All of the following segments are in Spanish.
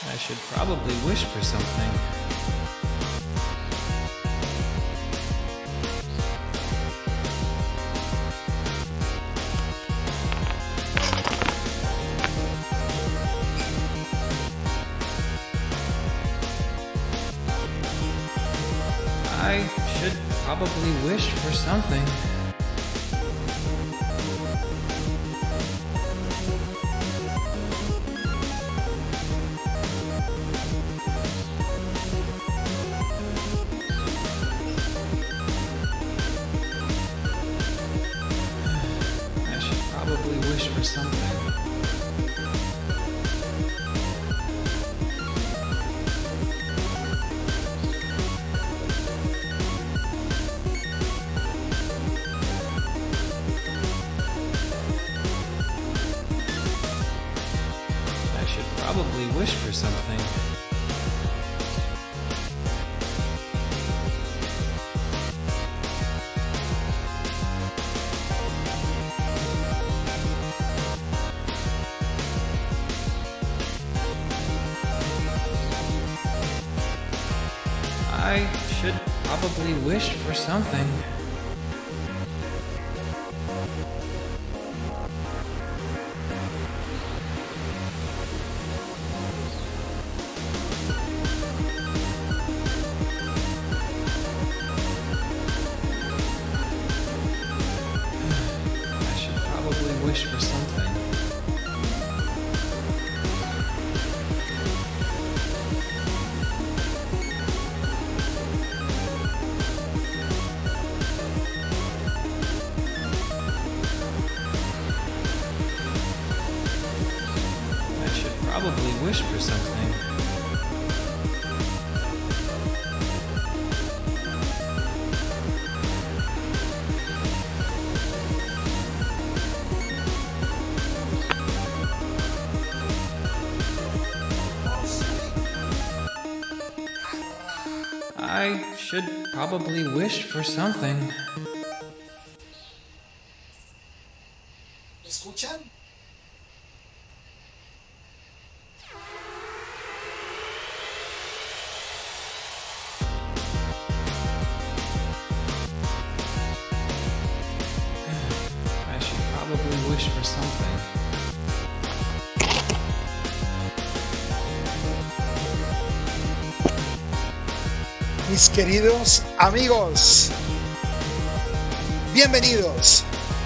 I should probably wish for something. I should probably wish for something. I should probably wish for something. I should probably wish for something. I should probably wish for something. I should probably wish for something. I should probably wish for something. I should probably wish for something. ¿Escuchan? I should probably wish for something. Mis queridos amigos, bienvenidos.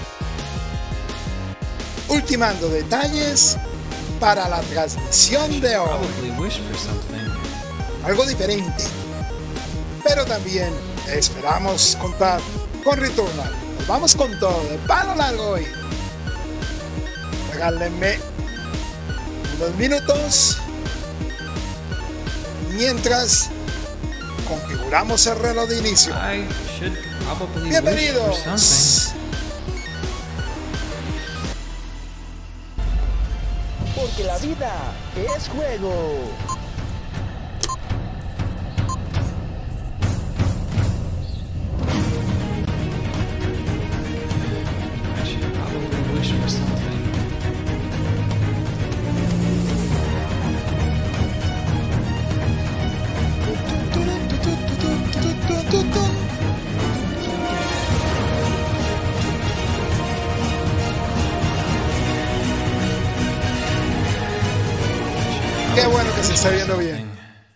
Ultimando detalles para la transmisión de hoy. Probably wish for something. Algo diferente, pero también esperamos contar con Returnal. Nos vamos con todo, de palo largo hoy. Regálenme unos minutos mientras configuramos el reloj de inicio. I should probably wish for Bienvenidos. something. Porque la vida es juego. I should probably wish for something. Qué bueno que se está viendo bien. Something.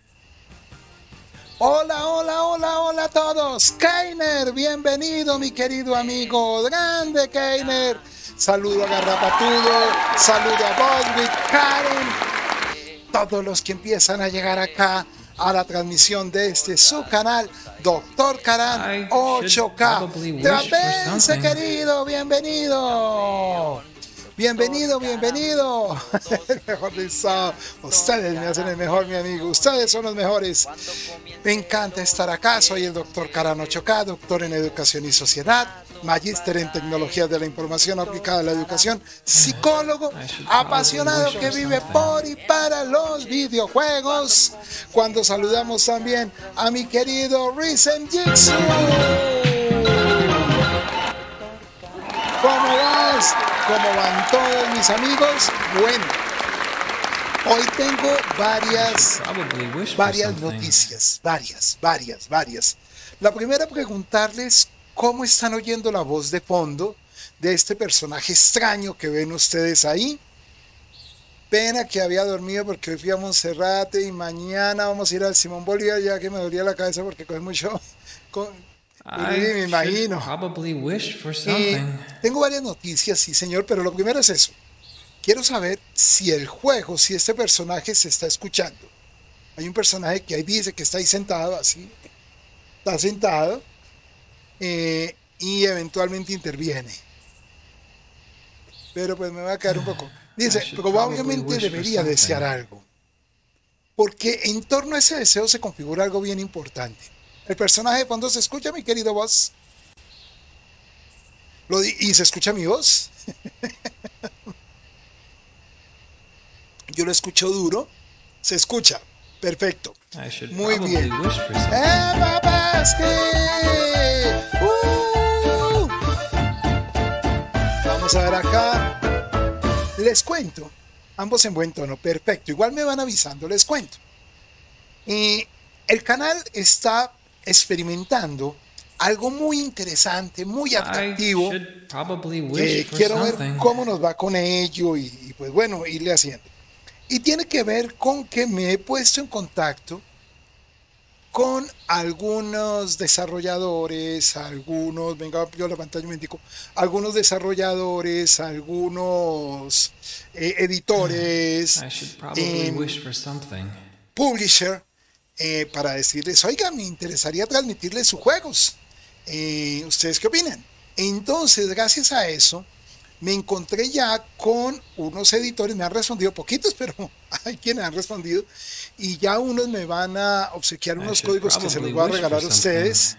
Hola, hola, hola, hola a todos. Keiner, bienvenido, mi querido amigo. Grande Keiner. Saludo a Garrapatudo, saludo a Boswick, Karen, todos los que empiezan a llegar acá a la transmisión de este su canal, Doctor Karan I 8K. should probably wish for Trapense, something. querido, bienvenido. Bienvenido, bienvenido. El mejor listado. Ustedes me hacen el mejor, mi amigo. Ustedes son los mejores. Me encanta estar acá. Soy el doctor Karan 8K, doctor en Educación y Sociedad, magíster en Tecnologías de la Información aplicada a la educación, psicólogo, apasionado que vive por y para los videojuegos. Cuando saludamos también a mi querido Risen Jitsu. ¿Cómo vas? ¿Cómo van todos mis amigos? Bueno, Hoy tengo varias Probably wish for something. noticias, varias. La primera, preguntarles cómo están oyendo la voz de fondo de este personaje extraño que ven ustedes ahí. Pena que había dormido porque hoy fui a Monserrate y mañana vamos a ir al Simón Bolívar, ya que me dolía la cabeza porque coge mucho. Me I imagino. should probably wish for Y something. tengo varias noticias, sí señor, pero lo primero es eso. Quiero saber si el juego, si este personaje se está escuchando. Hay un personaje que ahí dice que está ahí sentado, así. Está sentado. Y eventualmente interviene. Pero pues me va a quedar un poco. Dice, I should probablemente probably wish for debería desear something. algo. Porque en torno a ese deseo se configura algo bien importante. El personaje de fondo se escucha, mi querido voz. ¿Y se escucha mi voz? Yo lo escucho duro. Se escucha. Perfecto. I should Muy probably bien. wish for something. ¡Emma Basket! Vamos a ver acá. Les cuento. Ambos en buen tono. Perfecto. Igual me van avisando. Les cuento. El canal está experimentando algo muy interesante, muy atractivo. I should probably wish for Quiero ver something. cómo nos va con ello y pues bueno, irle haciendo. Y tiene que ver con que me he puesto en contacto con algunos desarrolladores, venga yo a la pantalla un momentico, algunos desarrolladores, algunos editores, I should probably wish for something. publisher, para decirles, oiga, me interesaría transmitirles sus juegos. ¿Ustedes qué opinan? Entonces, gracias a eso, me encontré ya con unos editores, me han respondido poquitos, pero hay quienes han respondido, y ya unos me van a obsequiar unos códigos que se los voy a regalar a ustedes,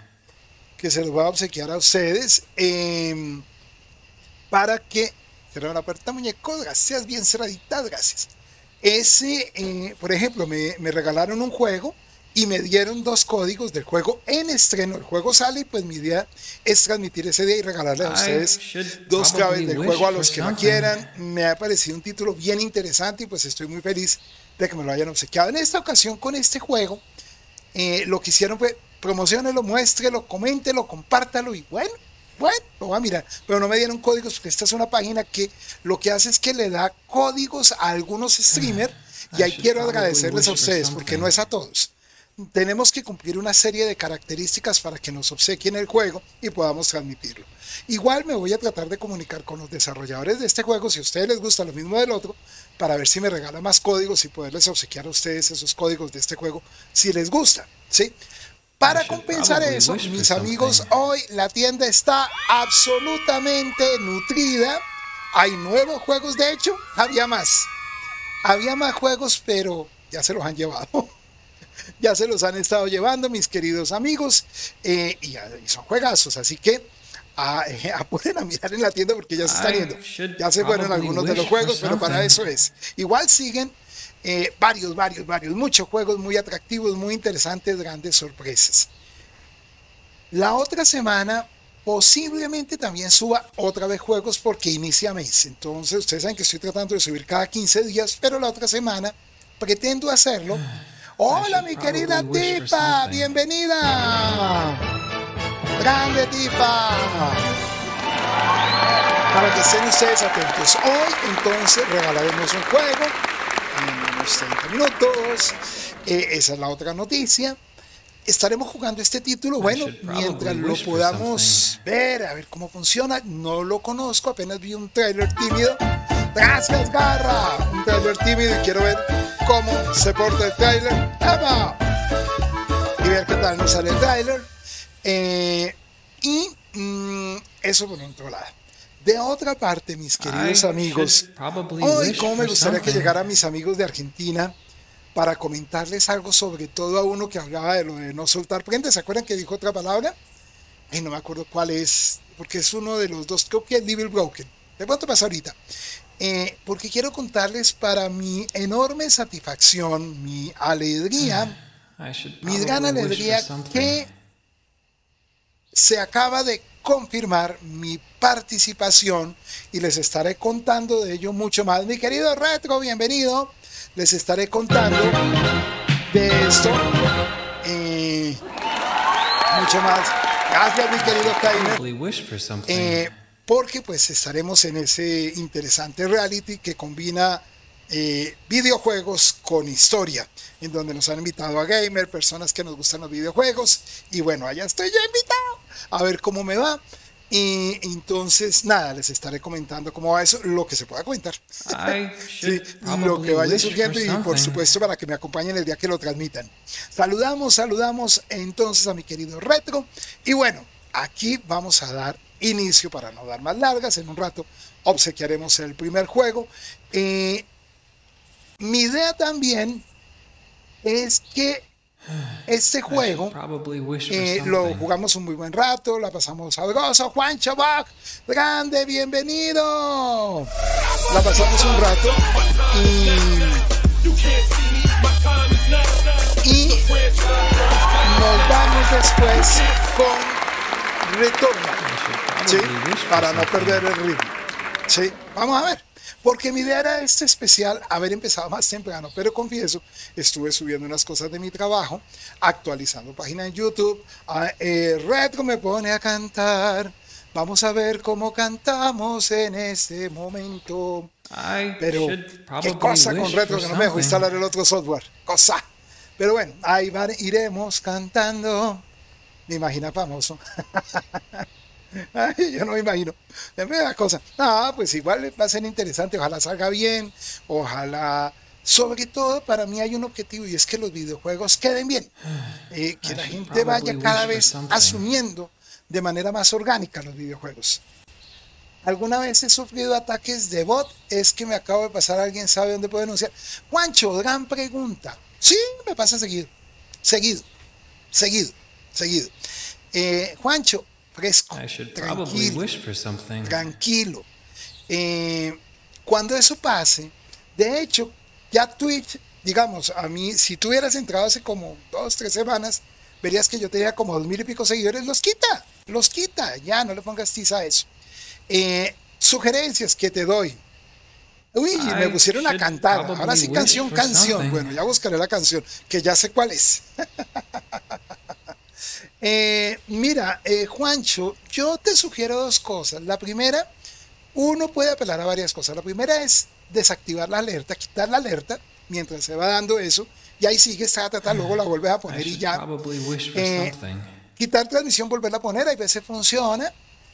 para que, cerrar la puerta, muñeco, gracias, bien cerradita, gracias. Por ejemplo, me regalaron un juego y me dieron 2 códigos del juego en estreno. El juego sale y pues mi idea es transmitir ese día y regalarles a ustedes 2 claves del juego a los que lo quieran. Me ha parecido un título bien interesante y pues estoy muy feliz de que me lo hayan obsequiado. En esta ocasión con este juego, lo que hicieron fue promocionelo, muéstrelo, coméntelo, compártalo y bueno, lo va a mirar. Pero no me dieron códigos porque esta es una página que lo que hace es que le da códigos a algunos streamers y ahí quiero agradecerles a ustedes porque no es a todos. Tenemos que cumplir una serie de características para que nos obsequien el juego y podamos transmitirlo. Igual me voy a tratar de comunicar con los desarrolladores de este juego, si a ustedes les gusta lo mismo del otro, para ver si me regalan más códigos y poderles obsequiar a ustedes esos códigos de este juego, si les gusta, ¿sí? Para compensar eso, mis amigos, hoy la tienda está absolutamente nutrida. Hay nuevos juegos, de hecho, había más juegos, pero ya se los han llevado. Ya se los han estado llevando mis queridos amigos y son juegazos, así que pueden a mirar en la tienda porque ya se están yendo, ya se fueron algunos de los juegos, pero para eso es. Igual siguen muchos juegos muy atractivos, muy interesantes, grandes sorpresas. La otra semana posiblemente también suba otra vez juegos porque inicia mes, entonces ustedes saben que estoy tratando de subir cada 15 días, pero la otra semana pretendo hacerlo. Hola mi querida Tifa, bienvenida. Grande Tifa. Para que estén ustedes atentos. Hoy entonces regalaremos un juego en unos 30 minutos. Esa es la otra noticia. Estaremos jugando este título, bueno, mientras lo podamos ver, a ver cómo funciona. No lo conozco, apenas vi un trailer tímido. Gracias, Garra. Un trailer tímido y quiero ver cómo se porta el trailer. ¡Eva! Y ver qué tal nos sale el trailer. Eso por otro lado. De otra parte, mis queridos amigos, hoy cómo me gustaría que llegaran mis amigos de Argentina para comentarles algo, sobre todo a uno que hablaba de lo de no soltar prenda. ¿Se acuerdan que dijo otra palabra? Ay, no me acuerdo cuál es, porque es uno de los dos, creo que es Devil Broken. ¿De cuánto pasa ahorita? Porque quiero contarles para mi enorme satisfacción, mi alegría, mi gran alegría, que se acaba de confirmar mi participación y les estaré contando de ello mucho más. Mi querido Retro, bienvenido. les estaré contando de esto. Mucho más. Gracias, mi querido Probably Kainer. wish for something. Porque pues estaremos en ese interesante reality que combina videojuegos con historia, en donde nos han invitado a gamer, personas que nos gustan los videojuegos, y bueno, allá estoy yo invitado a ver cómo me va. Y entonces, nada, les estaré comentando cómo va eso, lo que se pueda comentar. I Sí, should lo que probably vaya wish for surgiendo y por something. supuesto para que me acompañen el día que lo transmitan. Saludamos entonces a mi querido Retro. Y bueno, aquí vamos a dar inicio para no dar más largas. En un rato obsequiaremos el primer juego. Mi idea también es que este I should juego probably wish for lo something. jugamos un muy buen rato, la pasamos sabroso. Juancho Bach, grande, bienvenido. La pasamos un rato y nos vamos después con Retorno, I ¿sí? should probably wish for Para no something. perder el ritmo. ¿Sí? Vamos a ver. Porque mi idea era este especial, haber empezado más temprano, pero confieso, estuve subiendo unas cosas de mi trabajo, actualizando página en YouTube. Retro me pone a cantar. Vamos a ver cómo cantamos en este momento. I Pero should qué probably cosa con wish Retro for que no me dejó something. instalar el otro software. Cosa. Pero bueno, ahí iremos cantando. Me imagina famoso. Ay, yo no me imagino. Es la cosa. No, pues igual va a ser interesante. Ojalá salga bien. Ojalá. Sobre todo, para mí hay un objetivo y es que los videojuegos queden bien. Que I la should gente vaya probably cada wish for vez something. asumiendo de manera más orgánica los videojuegos. ¿Alguna vez he sufrido ataques de bot? Es que me acabo de pasar. ¿Alguien sabe dónde puedo denunciar? Juancho, gran pregunta. Sí, me pasa seguido. Seguido. Seguido. Seguido. Juancho, fresco, I should probably tranquilo, wish for something. tranquilo. Cuando eso pase, de hecho, ya Twitch, digamos, a mí, si tú hubieras entrado hace como 2, 3 semanas, verías que yo tenía como 2000 y pico seguidores, los quita, ya, no le pongas tiza a eso. Sugerencias que te doy. Uy, me I pusieron a should cantar, ahora probably sí wish canción, for canción. something. Bueno, ya buscaré la canción, que ya sé cuál es. Mira, Juancho, yo te sugiero dos cosas. La primera, uno puede apelar a varias cosas. La primera es desactivar la alerta, quitar la alerta mientras se va dando eso, y ahí sigues, luego la vuelves a I poner y should ya. probably wish for something. Quitar transmisión, volverla a poner, hay veces funciona,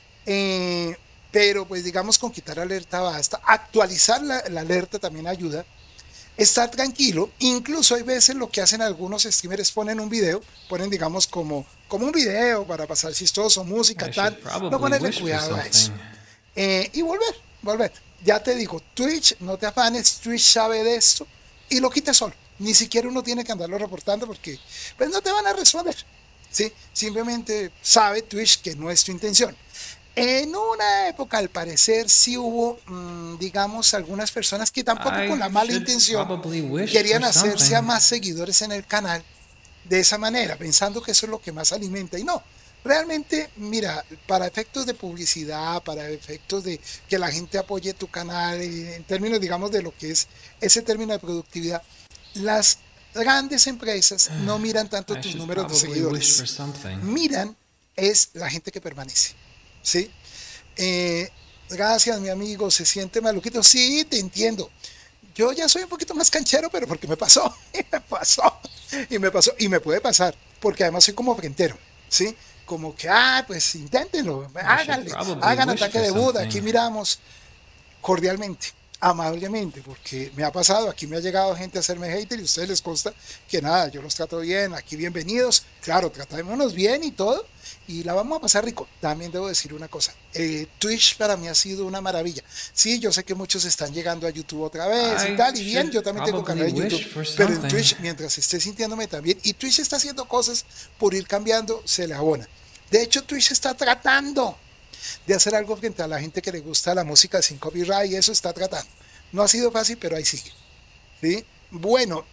pero pues digamos con quitar alerta basta. Actualizar la alerta también ayuda. Estar tranquilo, incluso hay veces lo que hacen algunos streamers, ponen un video, ponen digamos como un video para pasar chistoso, música, I tal, should probably no ponerle wish for cuidado a eso. something. Y volver. Ya te digo, Twitch, no te afanes, Twitch sabe de esto y lo quita solo. Ni siquiera uno tiene que andarlo reportando porque pues no te van a responder. ¿Sí? Simplemente sabe Twitch que no es tu intención. En una época, al parecer, sí hubo, digamos, algunas personas que tampoco I con la mala should intención probably wish querían for hacerse a something. más seguidores en el canal de esa manera, pensando que eso es lo que más alimenta. Y no, realmente, mira, para efectos de publicidad, para efectos de que la gente apoye tu canal, en términos, digamos, de lo que es ese término de productividad, las grandes empresas no miran tanto I tus should números de probably wish seguidores, for something. miran es la gente que permanece. ¿Sí? Gracias, mi amigo, se siente maluquito. Sí, te entiendo. Yo ya soy un poquito más canchero, pero porque me pasó, y me pasó, y me puede pasar, porque además soy como frentero, ¿sí? Como que, pues inténtenlo, háganle, probably hagan wish ataque for de Buda, something. aquí miramos cordialmente, amablemente, porque me ha pasado, aquí me ha llegado gente a hacerme hater y a ustedes les consta que nada, yo los trato bien, aquí bienvenidos, claro, tratémonos bien y todo, y la vamos a pasar rico. También debo decir una cosa, Twitch para mí ha sido una maravilla. Sí, yo sé que muchos están llegando a YouTube otra vez y I tal, y bien, should yo también tengo canal de probably YouTube, wish for pero en something. Twitch, mientras esté sintiéndome también, y Twitch está haciendo cosas por ir cambiando, se le abona. De hecho, Twitch está tratando de hacer algo frente a la gente que le gusta la música sin copyright, y eso está tratando. No ha sido fácil, pero ahí sigue. ¿Sí? Bueno,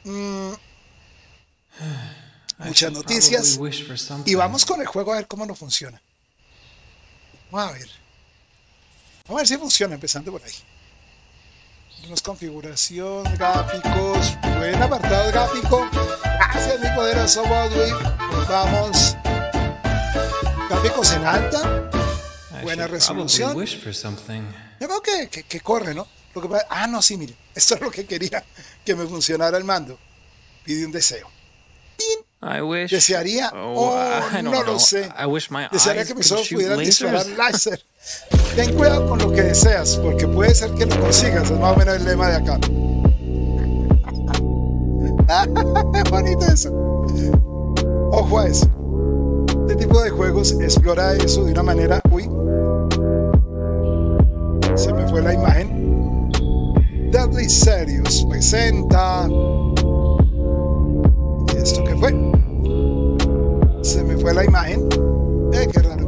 I muchas should noticias. probably wish for something. Y vamos con el juego a ver cómo nos funciona. Vamos a ver. Vamos a ver si funciona, empezando por ahí. Tenemos configuración, gráficos, buen apartado gráfico. Gracias, mi poderoso Bodwin. Nos vamos. Gráficos en alta. Buena resolución. Yo creo que corre, ¿no? Lo que pasa, no, sí, mire. Esto es lo que quería, que me funcionara el mando. Pide un deseo. ¡Pin! Desearía, no lo sé. Desearía que mis ojos pudieran disparar láser. Ten cuidado con lo que deseas, porque puede ser que lo consigas. Es más o menos el lema de acá. Es bonito eso. Ojo a eso. Este tipo de juegos explora eso de una manera. Uy, se me fue la imagen. Deadly Serious presenta. ¿Y esto qué fue? Se me fue la imagen. Qué raro.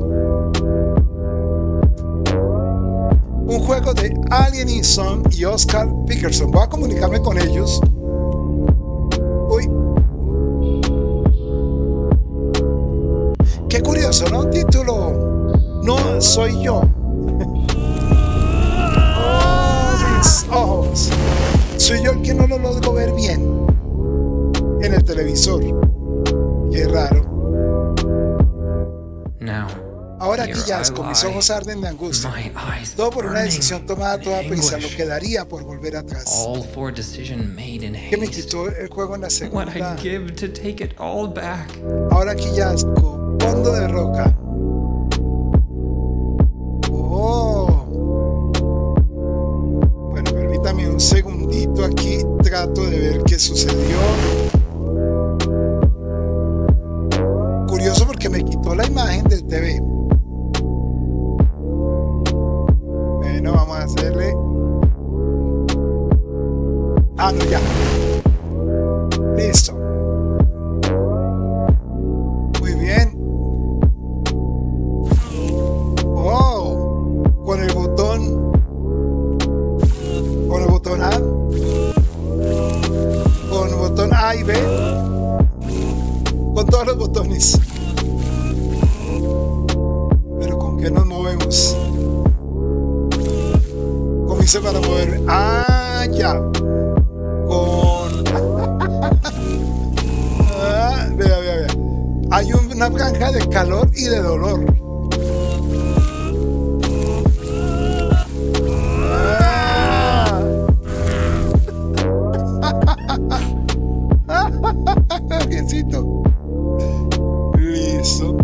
Un juego de Alien Eason y Oscar Pickerson. Voy a comunicarme con ellos. Uy. Qué curioso, ¿no? Título. No soy yo. Mis ojos. Soy yo el que no lo logro ver bien en el televisor. Qué raro. Ahora aquí yazco, mis ojos arden de angustia. Todo por una decisión tomada a toda prisa, lo que daría por volver atrás. Que me quitó el juego en la segunda. Ahora aquí yazco, fondo de roca. Bueno, permítame un segundito aquí, trato de ver qué sucedió. Curioso porque me quitó la imagen del TV. Bueno, vamos a hacerle. No, ya. Listo. Muy bien. Con el botón. Con el botón A. Con el botón A y B. Con todos los botones. Pero ¿con qué nos movemos? ¿Cómo hice para moverme? Ya. Con... vea. Hay una franja de calor y de dolor. Biencito. Listo.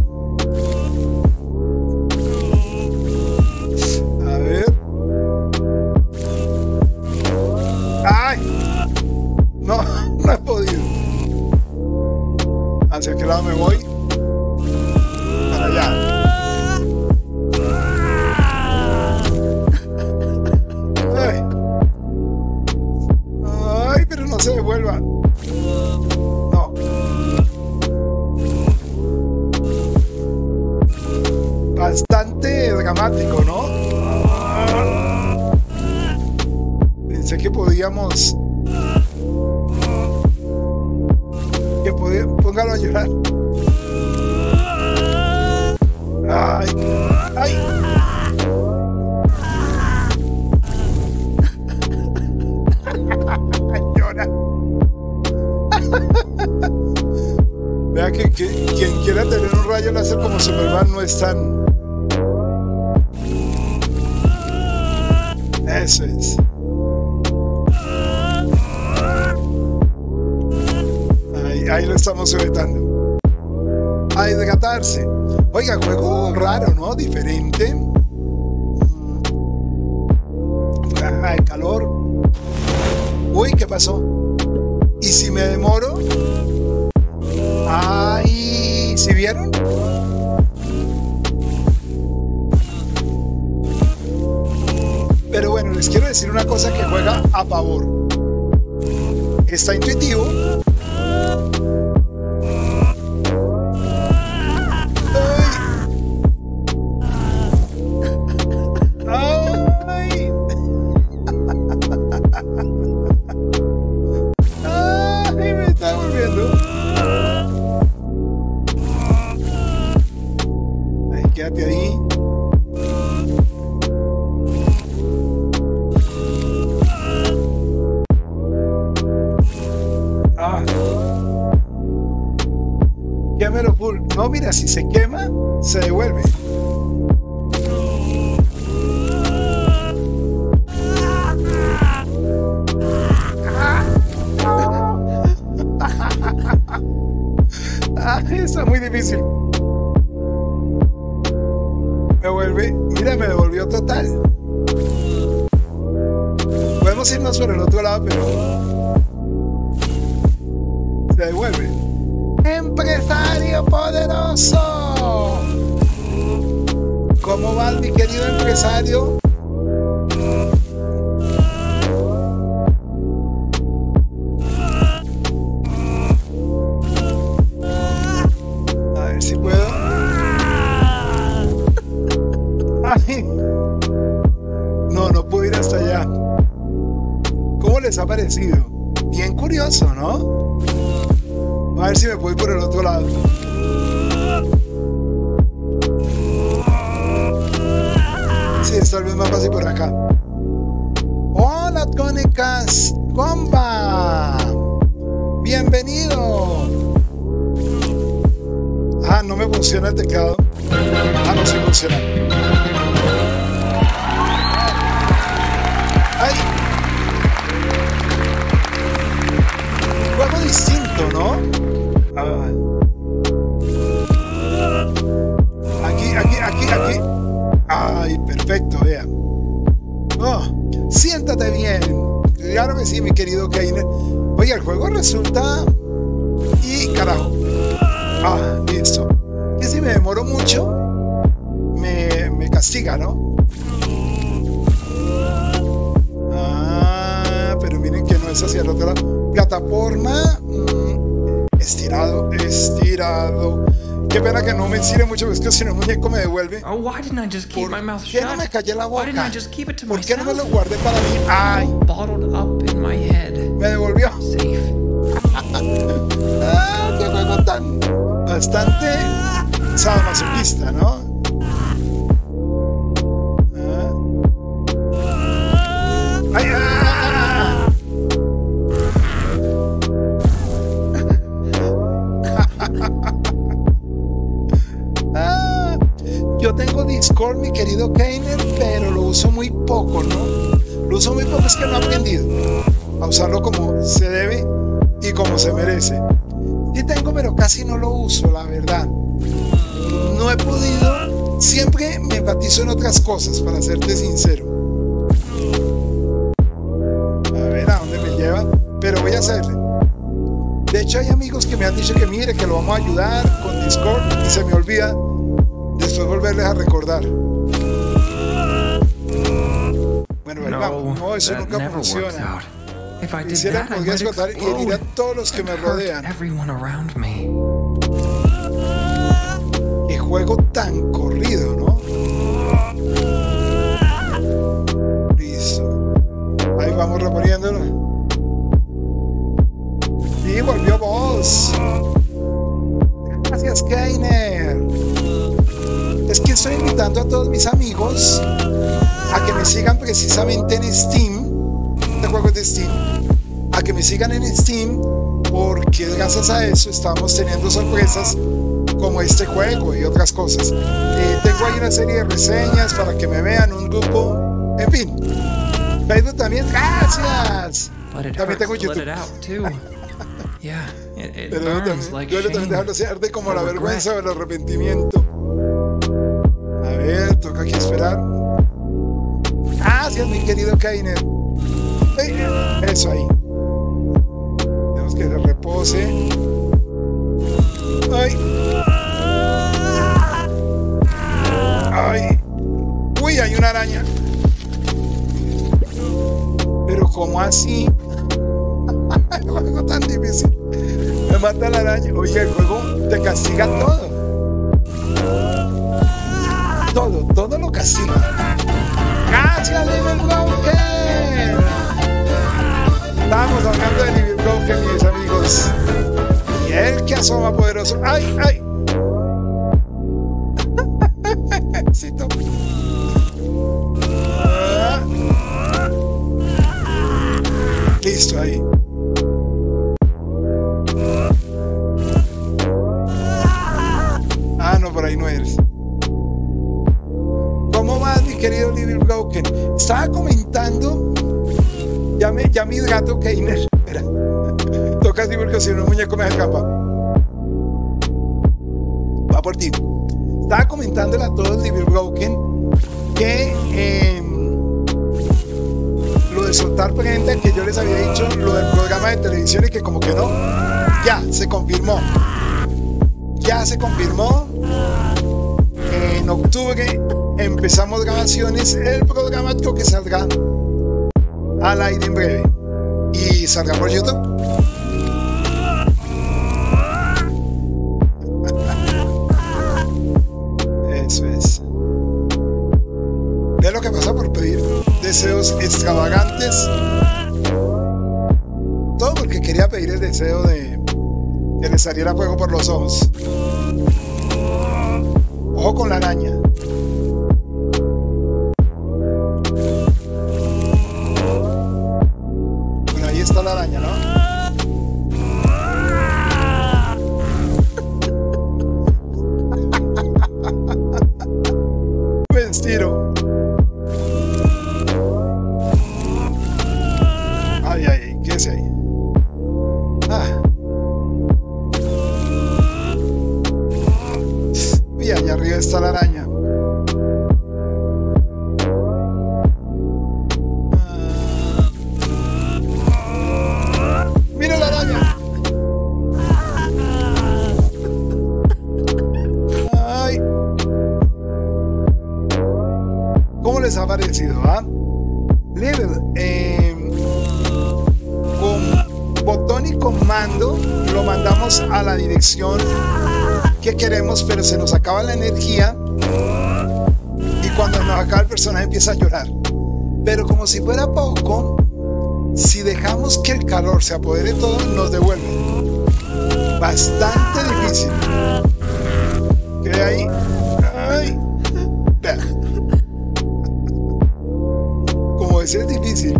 A ver. No he podido. ¿Hacia qué lado me voy? Para allá. Pero no se devuelva. No. Bastante dramático, ¿no? Pensé que podíamos... Póngalo a llorar. Ay. Llora. Vea que quien quiera tener un rayo láser como Superman no es tan... Eso es. Ahí lo estamos sujetando. A hidratarse. Oiga, juego raro, ¿no? Diferente. El calor. Uy, ¿qué pasó? ¿Y si me demoro? ¿Sí vieron? Pero bueno, les quiero decir una cosa que juega a favor. Está intuitivo. Quédate ahí. No, mira, si se quema, se devuelve. Está muy difícil. Me vuelve, mira, me devolvió total. Podemos irnos por el otro lado, pero se devuelve. Empresario poderoso. ¿Cómo va mi querido empresario? A ver si puedo. Ay. No puedo ir hasta allá. ¿Cómo les ha parecido? Bien curioso, ¿no? A ver si me puedo ir por el otro lado. Sí, es tal vez más fácil por acá. Hola, Tónicas. ¡Comba! ¡Bienvenido! Ah, no me funciona el teclado. Ah, no, sí funciona. ¡Ay! Juego distinto, ¿no? Aquí. Ay, perfecto, vea. Oh, siéntate bien. Claro que sí, mi querido Keiner. Oye, el juego resulta... Y carajo. Ah, listo. Que si me demoro mucho, me castiga, ¿no? Ah, pero miren que no es hacia el otro lado. Plataforma. Estirado. Qué pena que no me estire mucho, es que si no el muñeco me devuelve. Oh, why didn't I just keep my mouth ¿Por qué no shut? me callé la Why didn't I boca? just keep it to ¿Por qué no me myself? lo guardé para mí? Ay, All bottled up in my head. me devolvió. Safe. Ah, qué juego tan bastante sadomasoquista, ¿no? Ay, yo tengo Discord, mi querido Keiner, pero lo uso muy poco, ¿no? Lo uso muy poco, es que no he aprendido a usarlo como se debe y como se merece. Sí tengo, pero casi no lo uso, la verdad. No he podido, siempre me enfatizo en otras cosas, para serte sincero. A ver a dónde me lleva, pero voy a hacerle. De hecho, hay amigos que me han dicho que mire, que lo vamos a ayudar con Discord y se me olvida después volverles a recordar. Bueno, ahí vamos. No, eso nunca funciona. Quisiera podrías contar y herir a todos los que me rodean. Qué juego tan corrido, ¿no? Listo. Ahí vamos reponiéndolo. Y volvió Boss. Gracias, Keiner. Es que estoy invitando a todos mis amigos a que me sigan precisamente en Steam. Este juego es de Steam. A que me sigan en Steam, porque gracias a eso estamos teniendo sorpresas como este juego y otras cosas. Tengo ahí una serie de reseñas para que me vean, un grupo, en fin. Facebook también, gracias. También tengo YouTube. Pero duele también dejarlo así, arde como la vergüenza o el arrepentimiento. A ver, toca aquí esperar. Gracias, mi querido Keiner. Eso ahí. Tenemos que se repose. Ay. Uy, hay una araña. Pero ¿cómo así? El juego tan difícil. Me mata la araña. Oye, el juego te castiga todo. Todo lo castiga. Gracias, Living Broken. Estamos hablando de Living Broken, mis amigos. Y el que asoma poderoso. ¡Ay! Cito. Listo, ahí. Ya mi gato Keiner. Espera. Toca así porque si no el muñeco me escapa. Va por ti. Estaba comentándole a todos Libre Broken que lo de soltar prenda que yo les había dicho, lo del programa de televisión y que como que no, ya se confirmó. Ya se confirmó. En octubre empezamos grabaciones. El programa creo que saldrá al aire en breve y saldrá por YouTube. Eso es. Ve lo que pasa por pedir deseos extravagantes. Todo porque quería pedir el deseo de que le saliera fuego por los ojos. Ojo con la araña. Bueno, ahí está la araña, ¿no? Me estiro. Ay, ¿qué es ahí? Y allá arriba está la araña. ¡Mira la araña! ¡Ay! ¿Cómo les ha parecido? Libre, con botón y con mando lo mandamos a la dirección que queremos, pero se nos acaba la energía y cuando nos acaba el personaje empieza a llorar. Pero como si fuera poco, si dejamos que el calor se apodere de todo, nos devuelve. Bastante difícil. ¿Qué hay ahí? Ay. Vea. Como ese es difícil.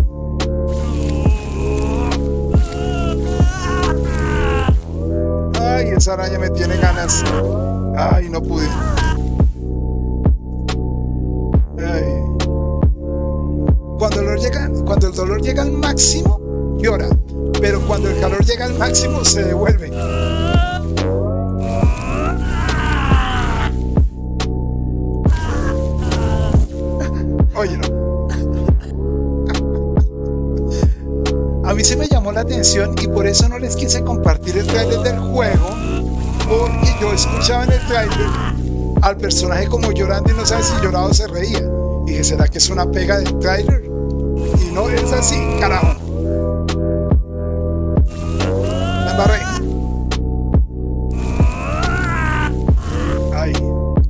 Ay, esa araña me tiene ganas. Ay, no pude. Ay. Cuando el dolor llega al máximo, llora. Pero cuando el calor llega al máximo, se devuelve. Óyelo. A mí se me llamó la atención y por eso no les quise compartir el trailer del juego, porque yo escuchaba en el trailer al personaje como llorando y no sabe si lloraba o se reía. Y dije, ¿será que es una pega del trailer? Y no es así, carajo. La embarré. Ay.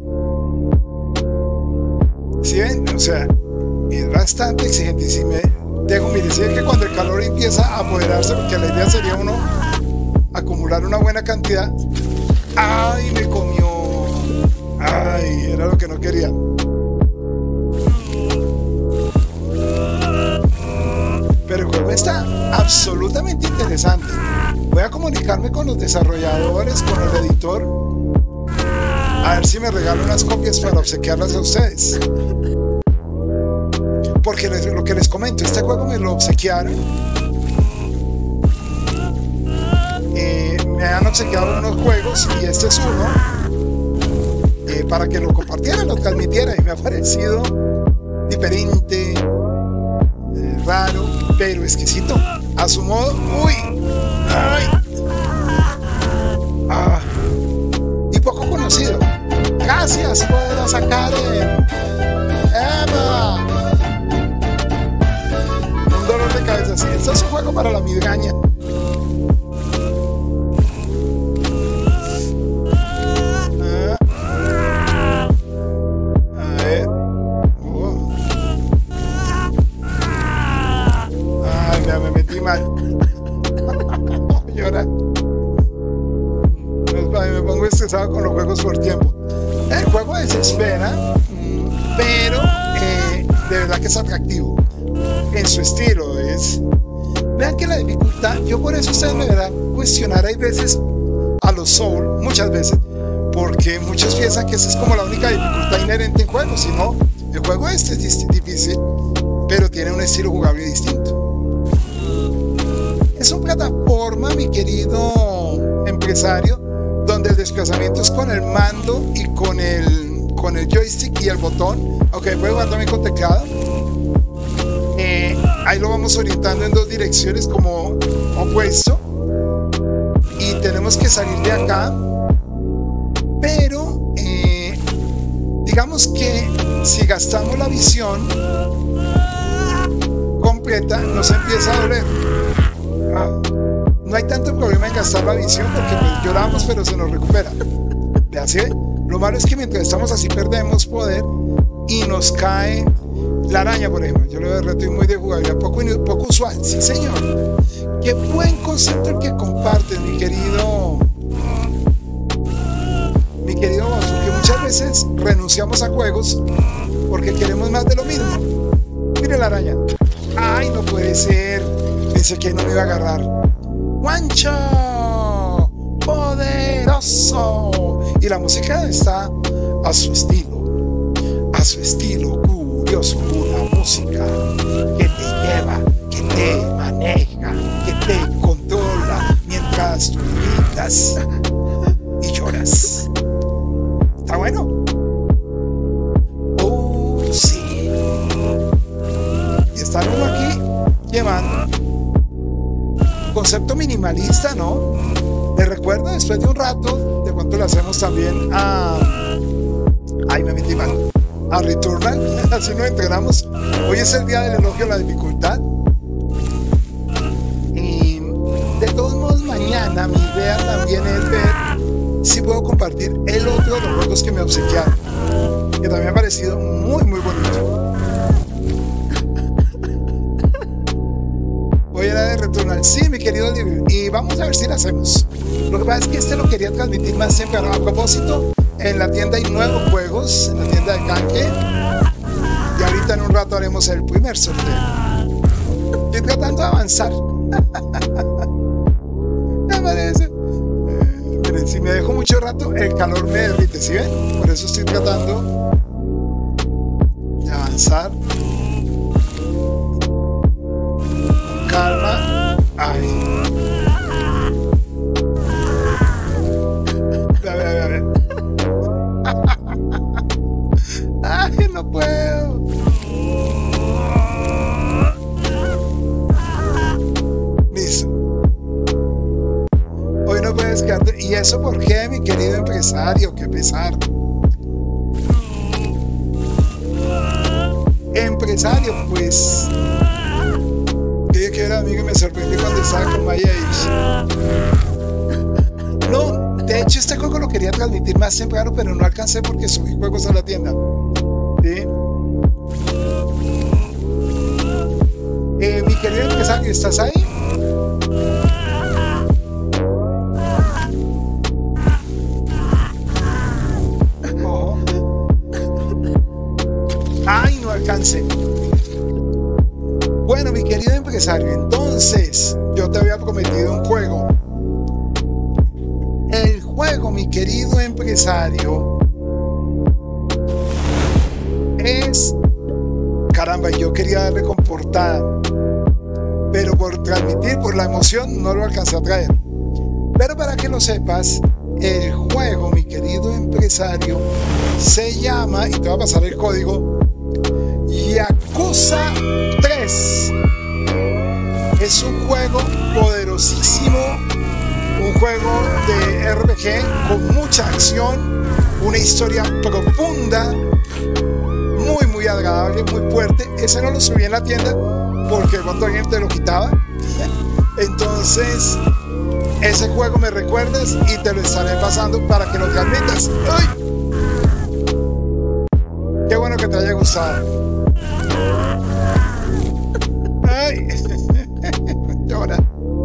¿Sí ven? O sea, es bastante exigente. Y si me dejo, mire, si es que cuando el calor empieza a apoderarse, porque la idea sería uno acumular una buena cantidad. ¡Ay, me comió! ¡Ay, era lo que no quería! Pero el juego está absolutamente interesante. Voy a comunicarme con los desarrolladores, con el editor, a ver si me regalan unas copias para obsequiarlas a ustedes. Porque lo que les comento, este juego me lo obsequiaron. Me han obsequiado unos juegos y este es uno para que lo compartiera, lo transmitiera, y me ha parecido diferente, raro, pero exquisito a su modo. ¡Uy! ¡Ay! Y poco conocido. Gracias por sacar Emma. Un dolor de cabeza. Sí, este es un juego para la migraña. Llora. Me pongo estresado con los juegos por tiempo. El juego desespera, pero de verdad que es atractivo en su estilo. Vean que la dificultad, yo por eso ustedes me verán cuestionar hay veces a los Soul, muchas veces, porque muchos piensan que esa es como la única dificultad inherente en juegos. Si no, el juego es difícil, pero tiene un estilo jugable distinto. empresario, donde el desplazamiento es con el mando y con el joystick y el botón, aunque puede jugar también con teclado. Ahí lo vamos orientando en dos direcciones como opuesto, y tenemos que salir de acá, pero digamos que si gastamos la visión completa nos empieza a doler. No hay tanto problema en gastar la visión porque pues lloramos pero se nos recupera. ¿Sí? Lo malo es que mientras estamos así perdemos poder y nos cae la araña, por ejemplo. Yo lo veo reto muy de jugabilidad poco usual. Sí, señor. Qué buen concepto el que compartes, mi querido Bozo, que muchas veces renunciamos a juegos porque queremos más de lo mismo. Mire la araña. Ay, no puede ser. Pensé que no me iba a agarrar. ¡Juancho! ¡Poderoso! Y la música está a su estilo curioso, una música que te lleva, que te maneja, que te controla mientras tú gritas y lloras. ¿Está bueno? Oh, sí. Y está uno aquí llevando concepto minimalista, ¿no? Me recuerdo después de un rato de cuánto le hacemos también a... Ay, me metí mal. A Returnal, así nos entrenamos. Hoy es el día del elogio a la dificultad. Y de todos modos, mañana mi idea también es ver si puedo compartir el otro de los juegos que me obsequiaron, que también me ha parecido muy, muy bonito. Hoy era de Returnal, sí, mi querido Libre, y vamos a ver si lo hacemos. Lo que pasa es que este lo quería transmitir más siempre. A propósito, en la tienda hay nuevos juegos, en la tienda de Kanke, y ahorita en un rato haremos el primer sorteo. Estoy tratando de avanzar. Me parece. Miren, si me dejo mucho rato, el calor me derrite, ¿sí ven? Por eso estoy tratando de avanzar. Calma. Ay. A ver. Ay, no puedo. Listo. Hoy no puedes quedarte. ¿Y eso por qué, mi querido empresario? Qué pesar. Empresario, pues. Creí que era amigo y me sorprendí cuando estaba con My Age. No, de hecho este juego lo quería transmitir más temprano, pero no alcancé porque subí juegos a la tienda. ¿Sí? Mi querido empresario, ¿estás ahí? Oh. Ay, no alcancé. Bueno, mi querido empresario, entonces yo te había prometido un juego. El juego, mi querido empresario, es... Caramba, yo quería darle con portada, pero por transmitir, por la emoción, no lo alcancé a traer. Pero para que lo sepas, el juego, mi querido empresario, se llama, y te voy a pasar el código, Yakuza 3. Es un juego poderosísimo, un juego de RPG con mucha acción, una historia profunda, muy muy agradable, muy fuerte. Ese no lo subí en la tienda porque cuánta gente lo quitaba. Entonces ese juego me recuerdas y te lo estaré pasando para que lo transmitas. ¡Ay! Qué bueno que te haya gustado. Ay. Llora.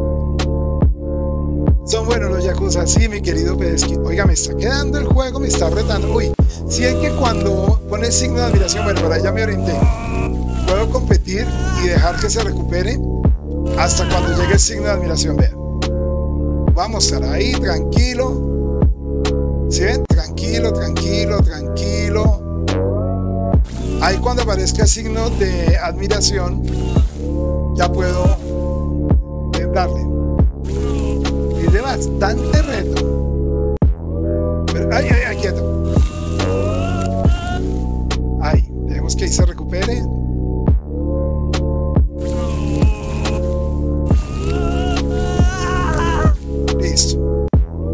Son buenos los Yakuza, sí, mi querido Pedesky. Oiga, me está quedando el juego, me está retando. Uy, si es que cuando pone el signo de admiración, bueno, por ahí ya me orienté. Puedo competir y dejar que se recupere hasta cuando llegue el signo de admiración. Vean. Vamos a estar ahí, tranquilo. ¿Sí ven? Tranquilo, tranquilo, tranquilo. Ahí cuando aparezca el signo de admiración, ya puedo darle. Y demás. bastante reto. Pero, ay, quieto. Ay, dejemos que ahí se recupere. Listo.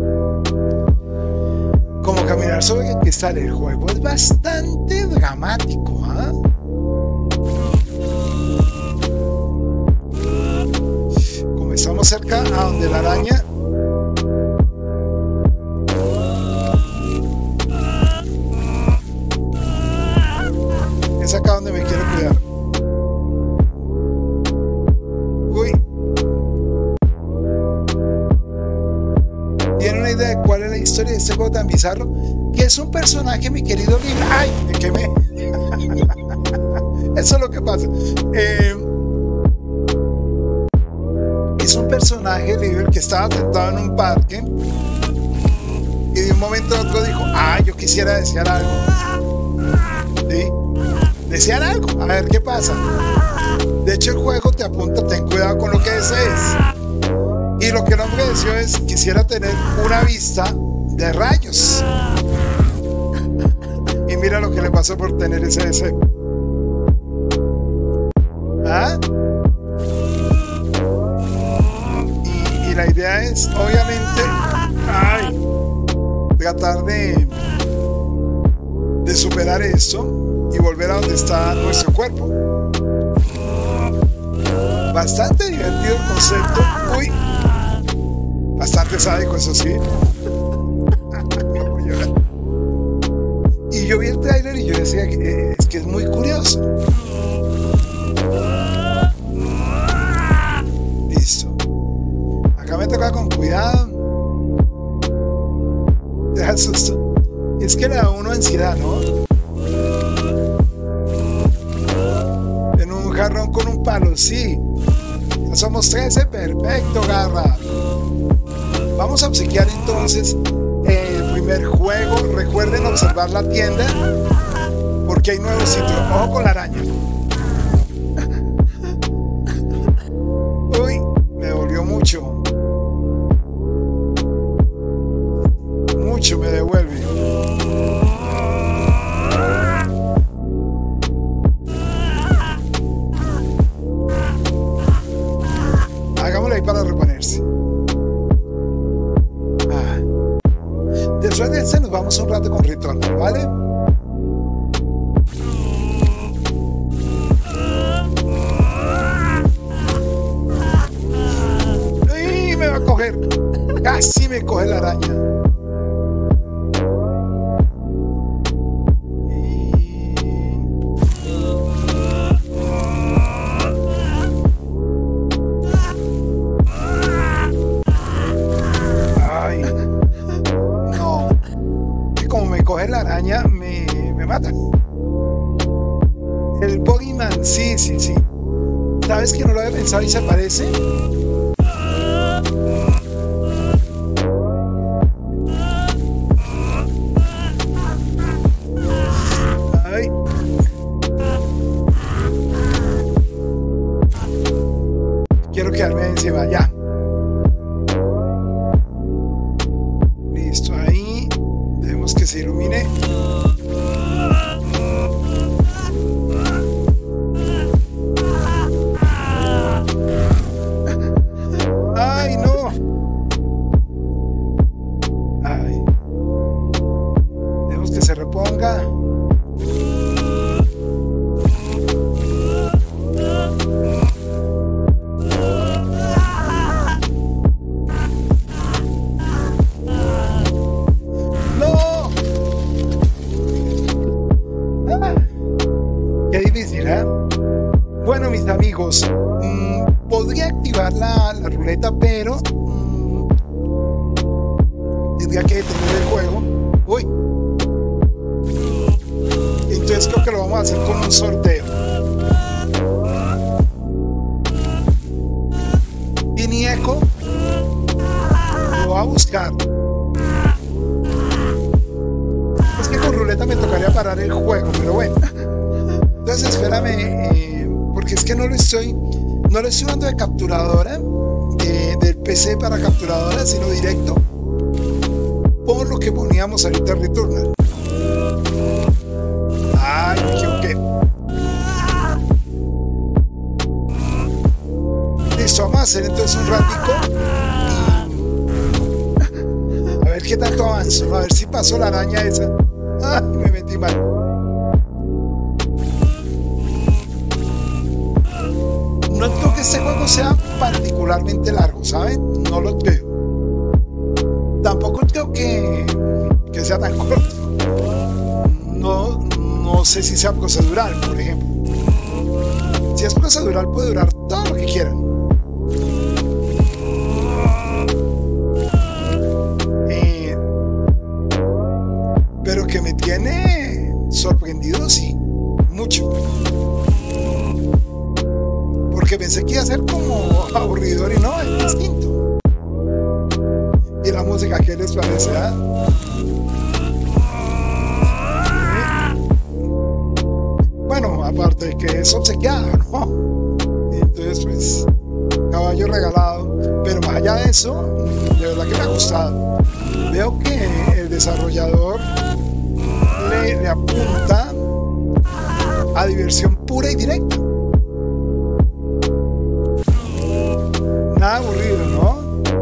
Como caminar sobre el cristal, el juego es bastante dramático, ¿ah? Como estamos cerca a donde la araña, es acá donde me quiero cuidar. Uy. ¿Tiene una idea de cuál es la historia de este juego tan bizarro? Que es un personaje, mi querido Lil. ¡Ay! Me quemé. Eso es lo que pasa. Es un personaje, Liber, que estaba sentado en un parque y de un momento a otro dijo: ah, yo quisiera desear algo. ¿Sí? Desear algo, a ver qué pasa. De hecho, el juego te apunta: ten cuidado con lo que desees. Y lo que el hombre deseó es: quisiera tener una vista de rayos. Y mira lo que le pasó por tener ese deseo. ¿Ah? Y la idea es, obviamente, tratar de superar esto y volver a donde está nuestro cuerpo. Bastante divertido el concepto. Uy, bastante sádico, eso sí. Y yo vi el tráiler y yo decía que es muy curioso. Listo. Acá me toca con cuidado. Te da susto. Es que le da a uno ansiedad, ¿no? En un jarrón con un palo, sí. Ya somos 13, perfecto, garra. Vamos a obsequiar entonces el primer juego. Recuerden observar la tienda porque hay nuevos sitios. Ojo con la araña. Uy, me dolió mucho. Mucho me devuelve. Hagámoslo ahí para reponerse. Después de este nos vamos un rato con Returnal, ¿vale? ¡Ay! Me va a coger. Casi me coge la araña. La araña me mata. El Boogeyman, sí. ¿Sabes que no lo había pensado y se aparece? Ay. Quiero quedarme encima, ya. Listo, ahí. Dejemos que se ilumine. ¡Ay, no! ¡Ay! Dejemos que se reponga. Qué difícil, ¿eh? Bueno, mis amigos, podría activar la ruleta, pero tendría que detener el juego. Uy. Entonces creo que lo vamos a hacer con un sorteo. Y Nieco lo va a buscar. Es que con ruleta me tocaría parar el juego, pero bueno. Entonces espérame, porque es que no lo estoy No lo estoy usando de capturadora, del PC para capturadora, sino directo, por lo que poníamos ahorita en Returnal. Ay, me equivoqué. Listo, vamos a hacer entonces un ratico y a ver qué tanto avanzo, a ver si pasó la araña esa. Ay, me metí mal. No creo que este juego sea particularmente largo, ¿saben? No lo creo. Tampoco creo que sea tan corto. No sé si sea procedural, por ejemplo. Si es procedural puede durar todo lo que quieran. Pero que me tiene sorprendido, sí, mucho. Porque pensé que iba a ser como aburridor y no, es distinto. Y la música, ¿qué les parece? Bueno, aparte de que es obsequiado, ¿no? Entonces, pues, caballo regalado. Pero más allá de eso, de verdad que me ha gustado. Veo que el desarrollador le apunta a diversión pura y directa. Nada aburrido, ¿no?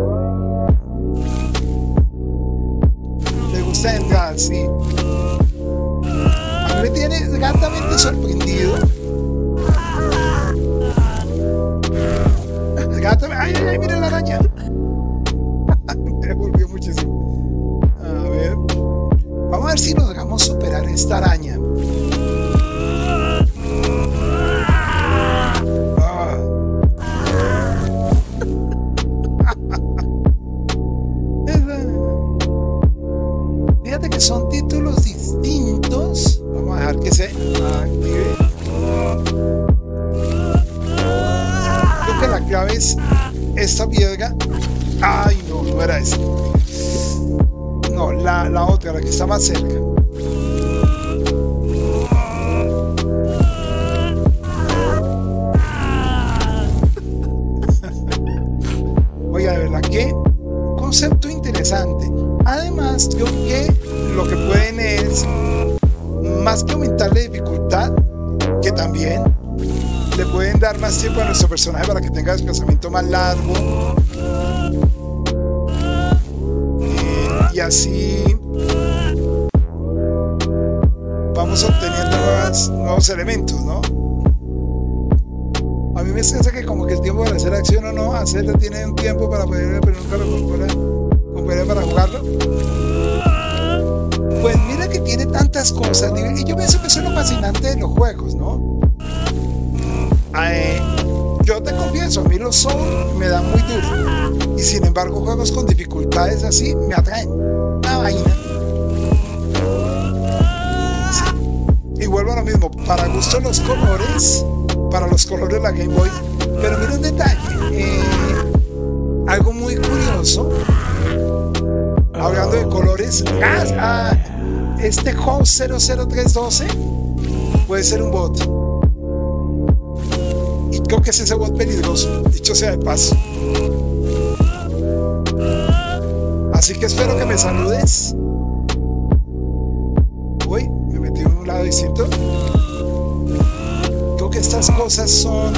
¿Te gusta entrar? Sí. A mí me tiene gratamente sorprendido. ¡Ay, ay, ay! ¡Miren la araña! Me volvió muchísimo. A ver. Vamos a ver si logramos superar esta araña. Fíjate que son títulos distintos. Vamos a dejar que se active. Creo que la clave es esta piedra. Ay, no, no era esa. No, la otra, la que está más cerca. Oiga, de verdad que concepto interesante. Además, creo que lo que pueden es, más que aumentarle dificultad, que también le pueden dar más tiempo a nuestro personaje para que tenga desplazamiento más largo. Y así vamos obteniendo nuevos elementos, ¿no? A mí me estresa que como que el tiempo para hacer acción o no, hacerlo tiene un tiempo para poder, pero nunca lo comprar para jugarlo. Pues mira que tiene tantas cosas, y yo pienso que eso es lo fascinante de los juegos, ¿no? Yo te confieso, a mí los Souls me dan muy duro, y sin embargo juegos con dificultades así me atraen. Una vaina. Sí. Y vuelvo a lo mismo, para gusto los colores, para los colores de la Game Boy. Pero mira un detalle, algo muy curioso, hablando de colores. Este host 00312 puede ser un bot, y creo que es ese bot peligroso, dicho sea de paso. Así que espero que me saludes. Uy, me metí en un lado distinto. Creo que estas cosas son...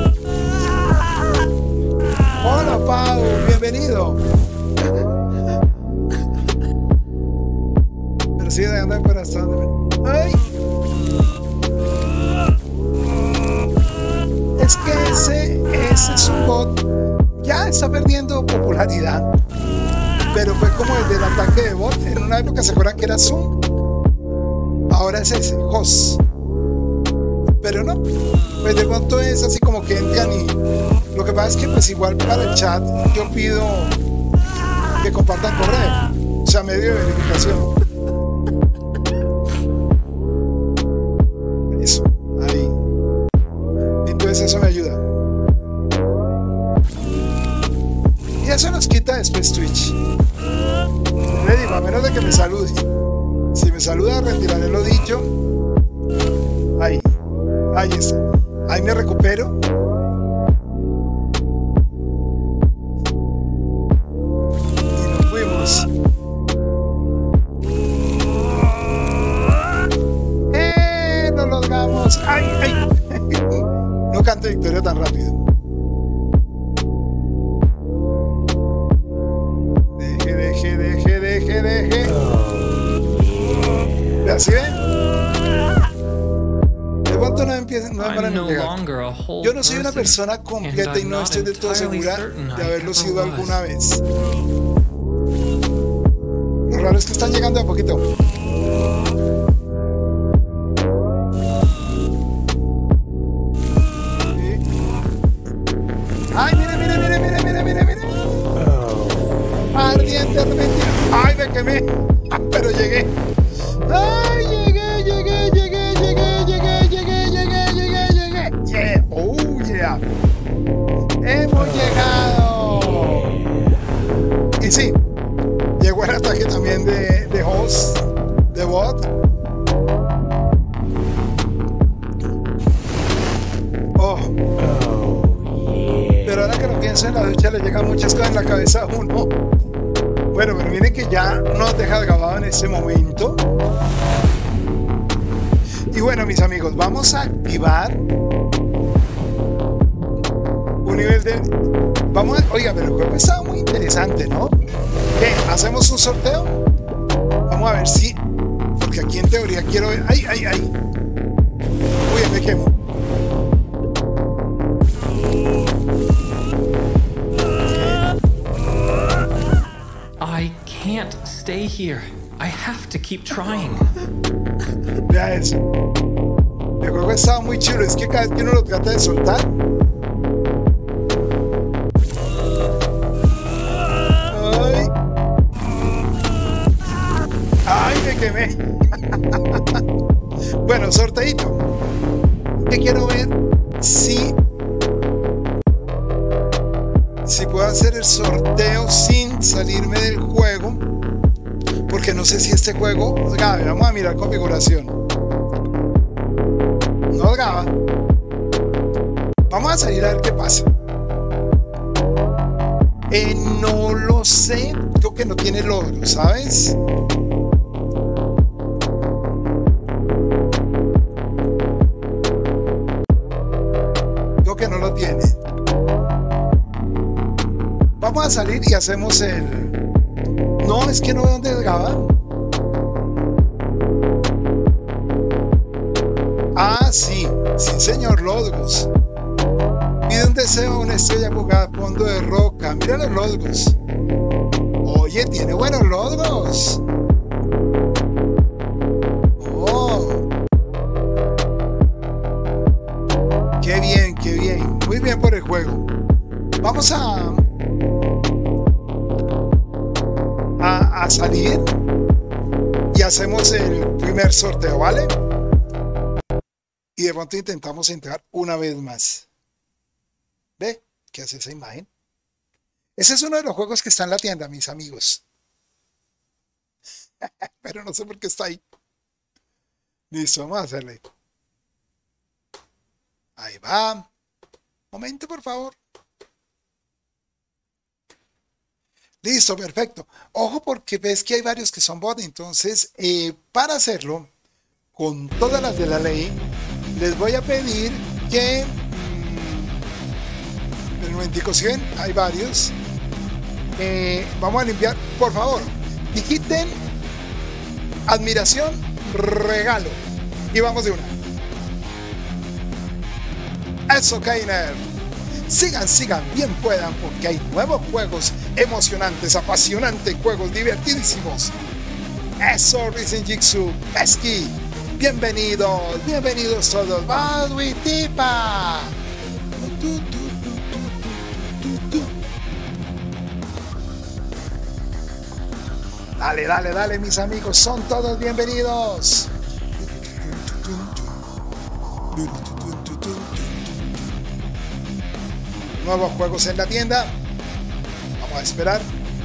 Hola, Pau, bienvenido. Pero sigue de andar por hasta donde me... ¡Ay! Es que ese es un bot. Ya está perdiendo popularidad. Pero fue como el del ataque de bot. En una época se acuerdan que era Zoom. Ahora es ese, Host. Pero no, pues de pronto es así como que entran y... Lo que pasa es que pues igual para el chat yo pido que compartan correo. O sea, medio de verificación. Eso, ahí. Entonces eso me ayuda. Y eso nos quita después Twitch. Le digo, a menos de que me salude. Si me saluda, retiraré lo dicho. Ahí está. Ahí me recupero. entregar. Yo no soy una persona completa y no estoy del todo segura de haberlo sido alguna vez. Lo raro es que están llegando a poquito. ¡Ay, mire, mire, mire, mire, mire, mire, mire! ¡Ardiente, ardiente! ¡Ay, me quemé! Ah, pero llegué. ¡Ay, llegué, llegué, llegué, llegué, llegué, llegué, llegué, llegué, llegué! ¡Yeah! ¡Oh, yeah! ¡Hemos llegado! Y sí, llegó el ataque también de host, de bot. Oh. Pero ahora que lo pienso, en la ducha le llegan muchas cosas en la cabeza a uno. Bueno, pero miren que ya nos deja grabado en este momento. Y bueno, mis amigos, vamos a activar un nivel de... Oiga, pero el juego está muy interesante, ¿no? ¿Qué? ¿Hacemos un sorteo? Vamos a ver si... Porque aquí en teoría quiero ver... ¡Ay, ay, ay! Uy, me quemo. I can't stay here. I have to keep trying. Vea eso. El juego estaba muy chulo. Es que cada vez que uno lo trata de soltar. Ay. Ay, me quemé. Bueno, sorteito. Que quiero ver si puedo hacer el sorteo sin salirme del juego, porque no sé si este juego grabe. Vamos a mirar configuración. No graba. Vamos a salir a ver qué pasa. No lo sé. Creo que no tiene logro, ¿sabes? Creo que no lo tiene. Vamos a salir y hacemos el... No, es que no veo dónde graba. Ah, sí. Sí, señor, logros. Pide un deseo, una estrella jugada, fondo de roca. Mira los logros. Oye, tiene buenos logros. Oh. Qué bien, qué bien. Muy bien por el juego. Vamos a salir y hacemos el primer sorteo, ¿vale? Y de pronto intentamos entrar una vez más. ¿Ve? ¿Qué hace esa imagen? Ese es uno de los juegos que está en la tienda, mis amigos. Pero no sé por qué está ahí. Listo, vamos a hacerle. Ahí va. Momento, por favor. Listo, perfecto. Ojo, porque ves que hay varios que son bot. Entonces, para hacerlo, con todas las de la ley, les voy a pedir que... el momentico, ¿sí ven? Hay varios. Vamos a limpiar. Por favor, digiten admiración, regalo. Y vamos de una. Eso, Keiner. Sigan, sigan, bien puedan, porque hay nuevos juegos emocionantes, apasionantes, juegos divertidísimos. Eso, Racing Jigsaw, Pesky. Bienvenidos, bienvenidos todos. Badwitipa. Dale, dale, dale, mis amigos, son todos bienvenidos. Nuevos juegos en la tienda. Vamos a esperar.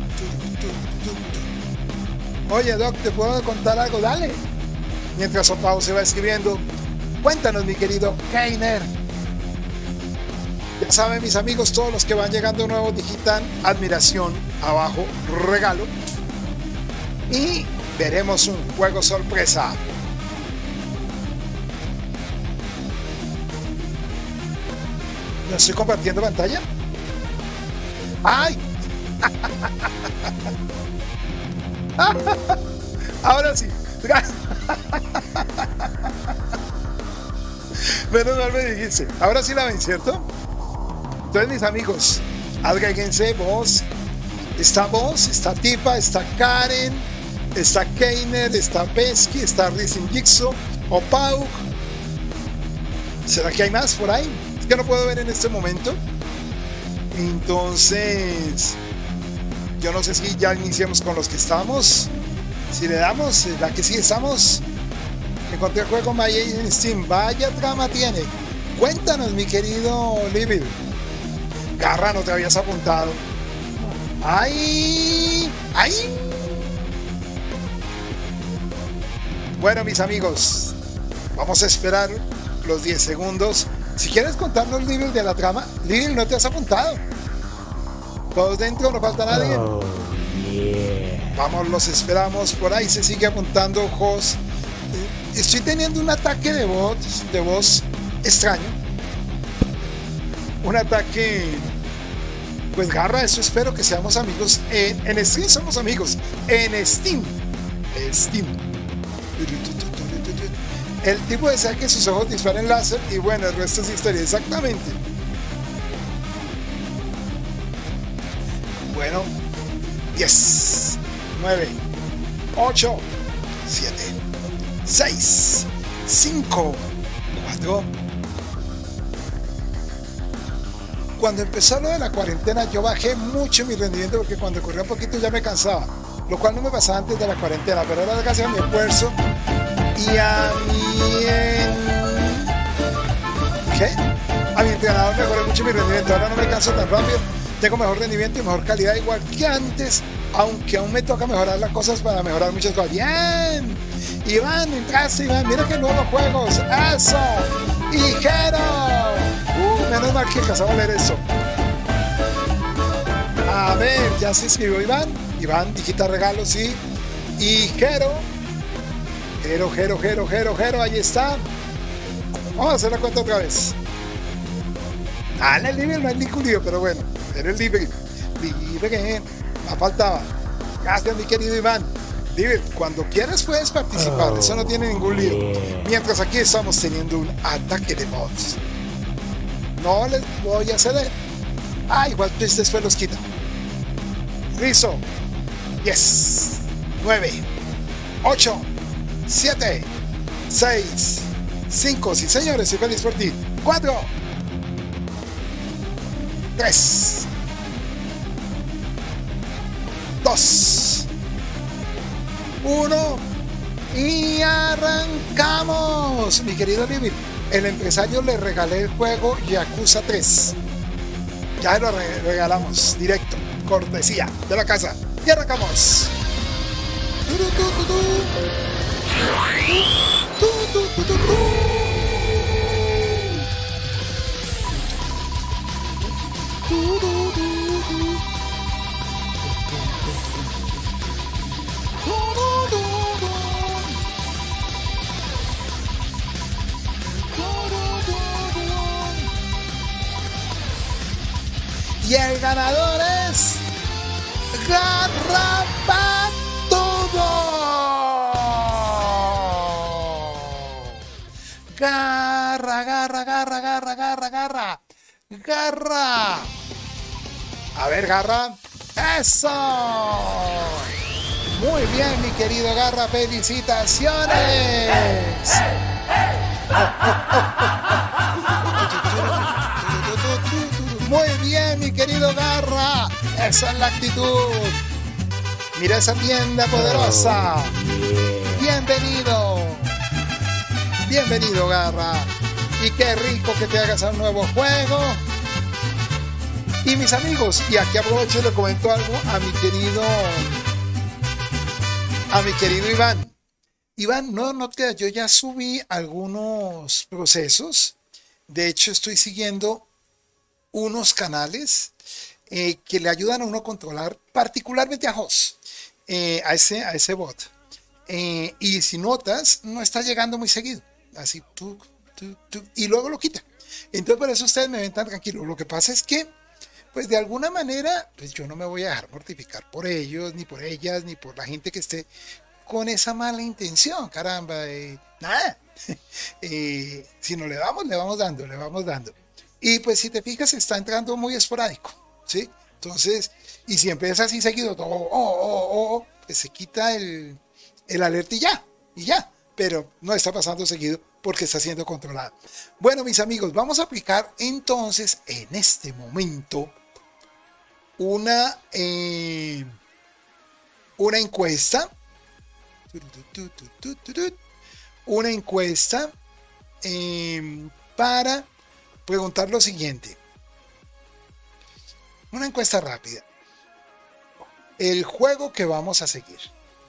Oye, Doc, ¿te puedo contar algo? Dale. Mientras Opao se va escribiendo, cuéntanos, mi querido Keiner. Ya saben, mis amigos, todos los que van llegando nuevos digitan admiración, abajo, regalo. Y veremos un juego sorpresa. ¿No estoy compartiendo pantalla? ¡Ay! Ahora sí. Menos mal me dijiste. Ahora sí la ven, ¿cierto? Entonces, mis amigos, agréguense vos. Está Tipa, está Karen, está Keiner, está Pesky, está Rising Jigsaw o Pau. ¿Será que hay más por ahí? Es que no puedo ver en este momento. Entonces, yo no sé si ya iniciamos con los que estamos. Si le damos, ¿será que sí estamos? Encontré el juego My Age en Steam. Vaya trama tiene. Cuéntanos, mi querido Livil. Garra, no te habías apuntado. ¡Ay! ¡Ay! Bueno, mis amigos, vamos a esperar los 10 segundos. Si quieres contarnos, Livil, de la trama. Livil, no te has apuntado. Todos dentro, no falta nadie. Oh, yeah. Vamos, los esperamos. Por ahí se sigue apuntando Jos. Estoy teniendo un ataque de voz extraño. Un ataque. Pues Garra, eso espero que seamos amigos. En Steam somos amigos. En Steam. El tipo desea que sus ojos disparen láser. Y bueno, el resto es historia. Exactamente. Bueno. 10, 9, 8, 7, 6, 5, 4. Cuando empezó lo de la cuarentena, yo bajé mucho mi rendimiento porque cuando corría un poquito ya me cansaba, lo cual no me pasaba antes de la cuarentena, pero ahora gracias a mi esfuerzo y a mi entrenador mejoré mucho mi rendimiento. Ahora no me canso tan rápido, tengo mejor rendimiento y mejor calidad igual que antes, aunque aún me toca mejorar las cosas para mejorar muchas cosas. ¡Bien! Iván, entraste, Iván, mira que nuevos juegos. ¡Eso! ¡Ligero! Menos mal que alcanzamos a leer eso. A ver, ya se escribió Iván. Iván, digita regalo, sí. Y Jero, ahí está. Vamos a hacer la cuenta otra vez. En el nivel no hay ningún lío, pero bueno, era el libre. Me faltaba. Gracias, mi querido Iván. Libre, cuando quieras puedes participar, eso no tiene ningún lío. Mientras aquí estamos teniendo un ataque de bots. No les voy a ceder. Igual después los quita. Listo. 10, 9, 8, 7, 6, 5. Sí, señores, soy feliz por ti. 4, 3, 2, 1. Y arrancamos. Mi querido Livir, el empresario le regalé el juego Yakuza 3. Ya lo regalamos directo, cortesía de la casa. Y arrancamos. Y el ganador es Garrapatudo. Garra. A ver, Garra. ¡Eso! Muy bien, mi querido Garra. ¡Felicitaciones! Muy bien, mi querido Garra. Esa es la actitud. Mira esa tienda poderosa. Bienvenido, Garra. Y qué rico que te hagas un nuevo juego. Y mis amigos, y aquí aprovecho y le comento algo a mi querido Iván. Iván, no te, yo ya subí algunos procesos. De hecho, estoy siguiendo unos canales que le ayudan a uno a controlar, particularmente a Jos, a ese bot. Y si notas, no está llegando muy seguido. Así, y luego lo quita. Entonces, por eso ustedes me ven tan tranquilos. Lo que pasa es que, pues de alguna manera, pues yo no me voy a dejar mortificar por ellos, ni por ellas, ni por la gente que esté con esa mala intención, caramba. Nada. Si no le damos, le vamos dando, le vamos dando. Y pues si te fijas, está entrando muy esporádico, ¿sí? Entonces, y si empieza así seguido, pues se quita el alerta y ya. Pero no está pasando seguido porque está siendo controlado. Bueno, mis amigos, vamos a aplicar entonces en este momento una encuesta. Una encuesta para preguntar lo siguiente. Una encuesta rápida. El juego que vamos a seguir.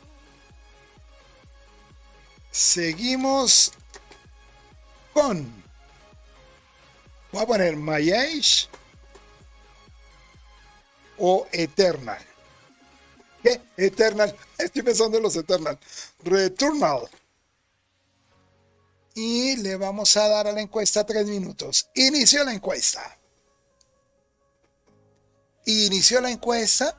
Seguimos con... Voy a poner My Age o Eternal. ¿Qué? Eternal. Estoy pensando en los Eternal. Returnal. Y le vamos a dar a la encuesta 3 minutos. Inició la encuesta. Inició la encuesta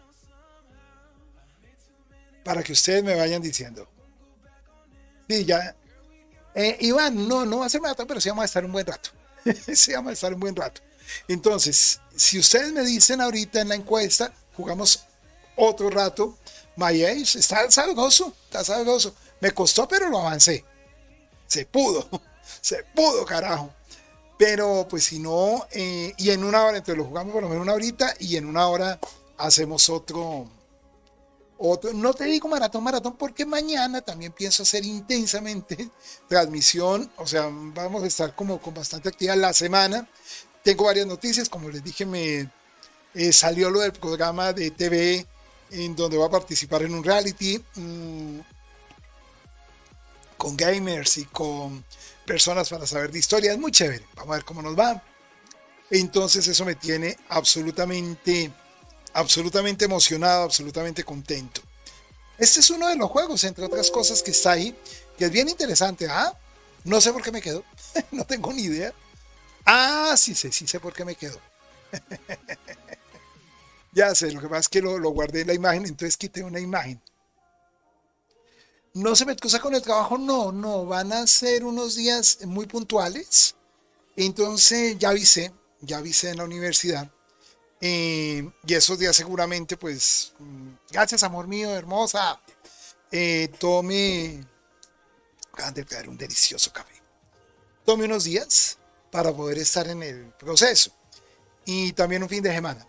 para que ustedes me vayan diciendo. Sí, ya. Iván, no va a ser maratón, pero sí vamos a estar un buen rato. Sí, vamos a estar un buen rato. Entonces, si ustedes me dicen ahorita en la encuesta, jugamos otro rato. My Age está salgoso, está salgoso. Me costó, pero lo avancé. Se pudo, carajo. Pero pues si no, y en una hora, entonces lo jugamos por lo menos una horita y en una hora hacemos otro, no te digo maratón, porque mañana también pienso hacer intensamente transmisión, o sea, vamos a estar como con bastante actividad la semana. Tengo varias noticias, como les dije, me salió lo del programa de TV en donde va a participar en un reality con gamers y con personas para saber de historia. Es muy chévere, vamos a ver cómo nos va. Entonces eso me tiene absolutamente emocionado, absolutamente contento. Este es uno de los juegos, entre otras cosas, que está ahí, que es bien interesante. No sé por qué me quedó, no tengo ni idea. Sí sé por qué me quedó. Ya sé, lo que pasa es que lo guardé en la imagen, entonces quité una imagen. No se me excusa con el trabajo, no, van a ser unos días muy puntuales. Entonces ya avisé en la universidad. Y esos días seguramente, pues, gracias amor mío, hermosa, acaban de pegar un delicioso café. Tome unos días para poder estar en el proceso. Y también un fin de semana.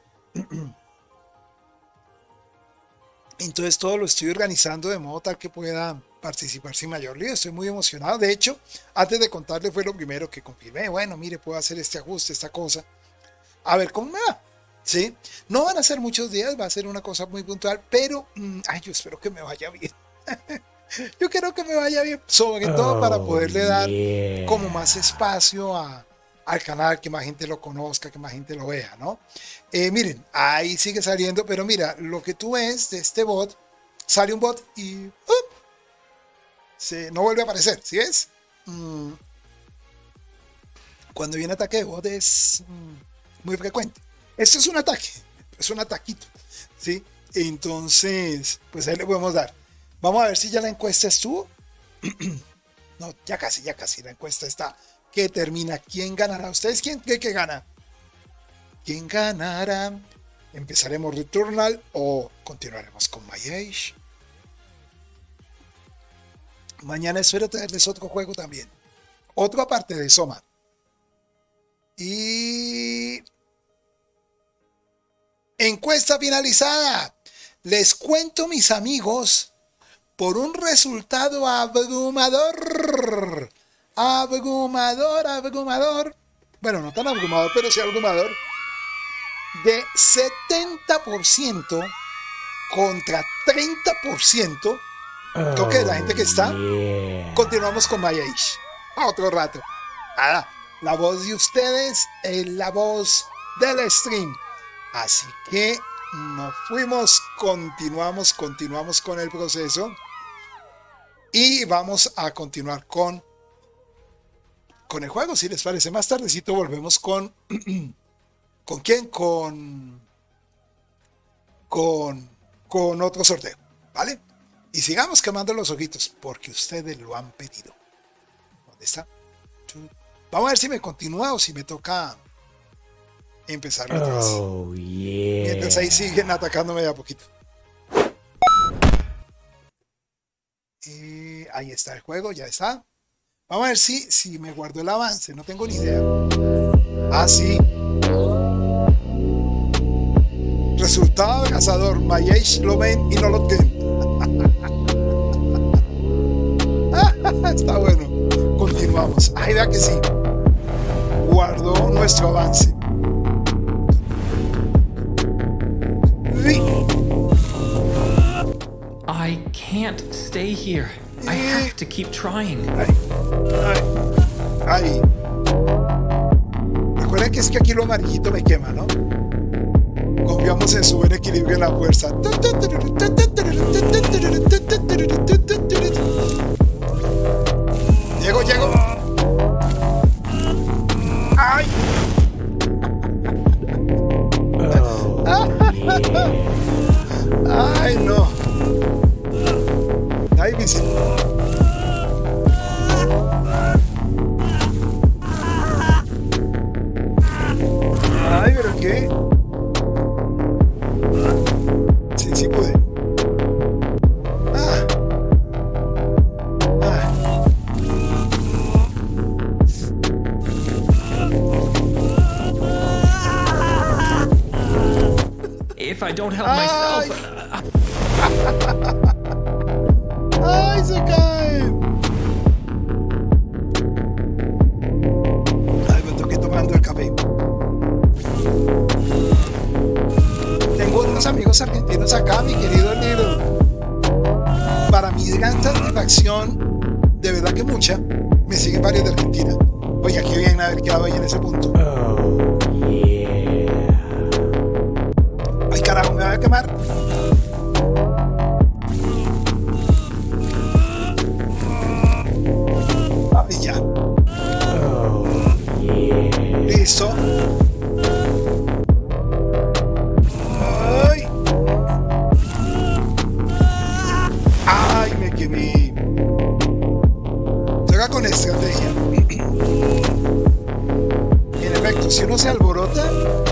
Entonces todo lo estoy organizando de modo tal que pueda participar sin mayor lío. Estoy muy emocionado. De hecho, antes de contarle fue lo primero que confirmé. Bueno, mire, puedo hacer este ajuste, esta cosa. A ver cómo me va. ¿Sí? No van a ser muchos días, va a ser una cosa muy puntual, pero yo espero que me vaya bien. Yo quiero que me vaya bien, sobre todo para poderle dar como más espacio al canal, que más gente lo conozca, que más gente lo vea, ¿no? Miren, ahí sigue saliendo, pero mira, lo que tú ves de este bot, sale un bot y no vuelve a aparecer, ¿sí ves? Cuando viene ataque de bot es muy frecuente. Esto es un ataque, es un ataquito, ¿sí? Entonces, pues ahí le podemos dar. Vamos a ver si ya la encuesta estuvo. No, ya casi, la encuesta está. ¿Qué termina? ¿Quién ganará? ¿Ustedes quién creen que gana? ¿Quién ganará? ¿Empezaremos Returnal o continuaremos con My Age? Mañana espero traerles otro juego también. Otro aparte de Soma. Y... encuesta finalizada. Les cuento, mis amigos, por un resultado abrumador. Abrumador. Bueno, no tan abrumador, pero sí abrumador. De 70% contra 30%. Creo que de la gente que está. Continuamos con My Age. Otro rato. La voz de ustedes es la voz del stream. Así que nos fuimos, continuamos con el proceso y vamos a continuar con el juego, si les parece. Más tardecito volvemos con ¿con quién? Con otro sorteo, ¿vale? Y sigamos quemando los ojitos porque ustedes lo han pedido. Nos ¿Está? Vamos a ver si me continúa o si me toca empezar otra vez. Oh, yeah. Mientras ahí siguen atacándome de a poquito. Ahí está el juego, ya está. Vamos a ver si me guardo el avance, no tengo ni idea. Ah, sí. Resultado cazador, Mayesh Lomen y no lo ten. Está bueno. Continuamos. Ay, vea que sí. Guardo nuestro avance. I can't stay here. I have to keep trying. Ay. Recuerden que es que aquí lo amarillito me quema, ¿no? Confiamos en su buen equilibrio en la fuerza. Llego. ¡Ay! ¡Ay, no! Está difícil. ¡Ay, pero qué! Sí pude. If I don't help myself... ¡Ay, se cae! Ay, me estoy tomando el café. Tengo unos amigos argentinos acá, mi querido Nero. Para mi gran satisfacción, de verdad que mucha, me siguen varios de Argentina. Oiga, qué bien haber quedado ahí en ese punto. Ay, carajo, me va a quemar. Ay, ya. Listo. Ay, me quemé. Juega con estrategia. En efecto, si uno se alborota,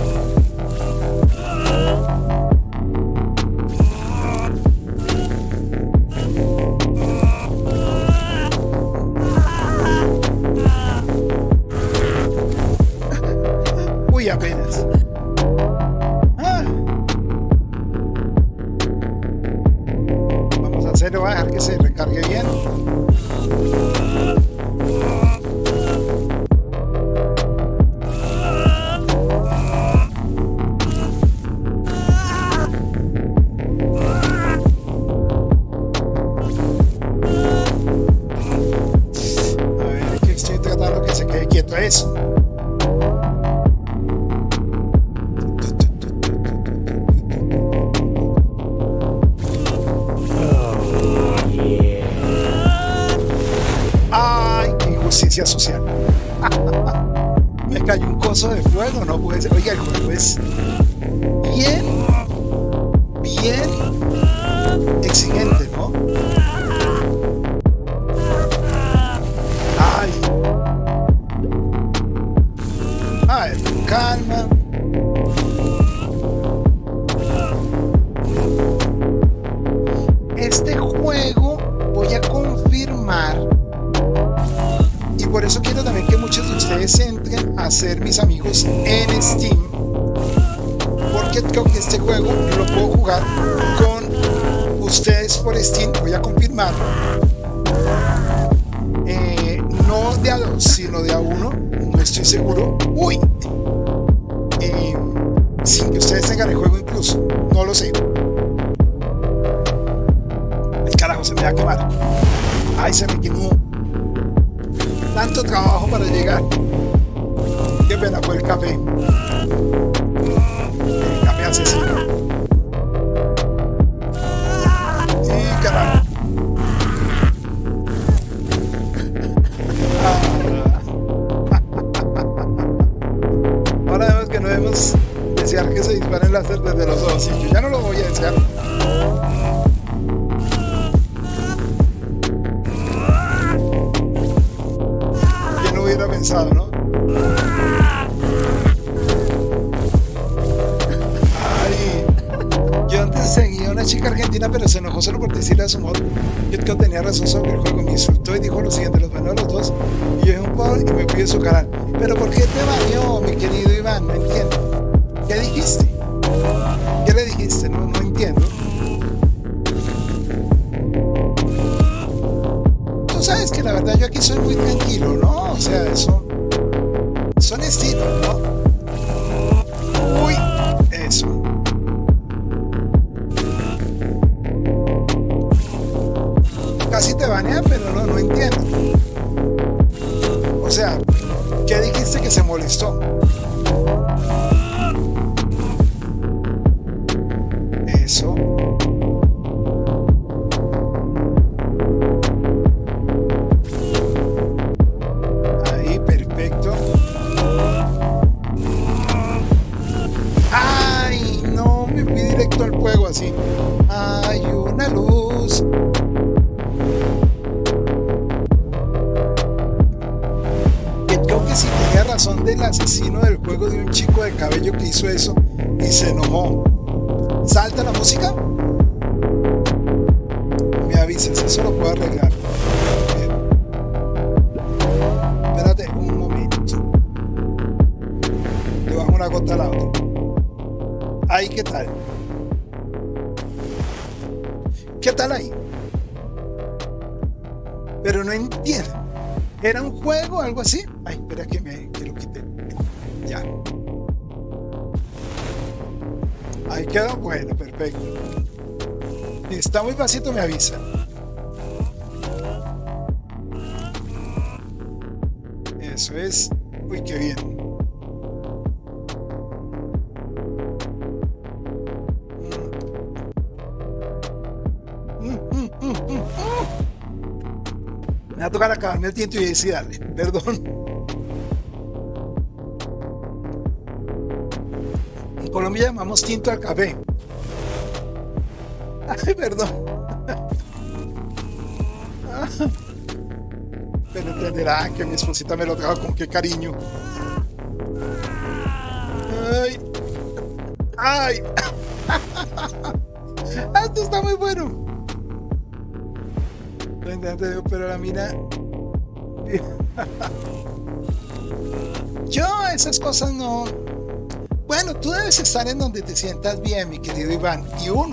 uy, apenas. Vamos a hacerlo, voy a dejar que se recargue bien. Eso. Ay, qué injusticia social. Me cayó un coso de fuego, no puede ser. Oiga, el juego es bien exigente, ¿no? Ay. A ver, calma. Este juego voy a confirmar, y por eso quiero también que muchos de ustedes entren a ser mis amigos en Steam, porque creo que este juego lo puedo jugar con ustedes por Steam. Voy a confirmarlo. No de a dos, sino de a uno. No estoy seguro. Uy, sin que ustedes tengan el juego incluso, no lo sé. El carajo, se me va a quemar. Ay, se me quemó. Tanto trabajo para llegar. Qué pena fue el café. El café asesino. Y carajo. Ahora vemos que no debemos desear que se disparen láser desde los dos sitios. Ya no lo voy a desear. pensado, ¿no? Ay, yo antes seguía a una chica argentina, pero se enojó solo por decirle a su modo que tenía razón sobre el juego. Me insultó y dijo lo siguiente: los baneó a los dos. Y yo dije un pobre y me fui de su canal. Pero ¿por qué te baneó, mi querido Iván? No entiendo. ¿Qué dijiste? ¿Qué le dijiste? No entiendo. Tú sabes que la verdad yo aquí soy muy tranquilo, ¿no? O sea, son estilos, ¿no? Uy, eso. Casi te banean, pero no entiendo. O sea, ¿qué dijiste que se molestó? Eso. Ahí, perfecto. Ay, no, me fui directo al fuego así. Hay una luz. Creo que sí tenía razón del asesino del juego, de un chico de cabello que hizo eso y se enojó. ¿Salta la música? Me avisas, eso lo puedo arreglar. Bien. Espérate un momento. Le bajo una gota a la otra. Ahí, ¿qué tal? ¿Qué tal ahí? Pero no entiendo. ¿Era un juego o algo así? Ay, espera que lo quité. Ya. Ahí quedó. Bueno, perfecto. Si está muy bajito, me avisa. Eso es. Uy, qué bien. Me va a tocar acabarme el tinto y decir dale, perdón. En Colombia llamamos tinto al café. Ay, perdón. Pero entenderá que mi esposita me lo trajo con qué cariño. Ay. Ay. Esto está muy bueno. Pero la mina. Yo esas cosas no. Bueno, tú debes estar en donde te sientas bien, mi querido Iván, y uno.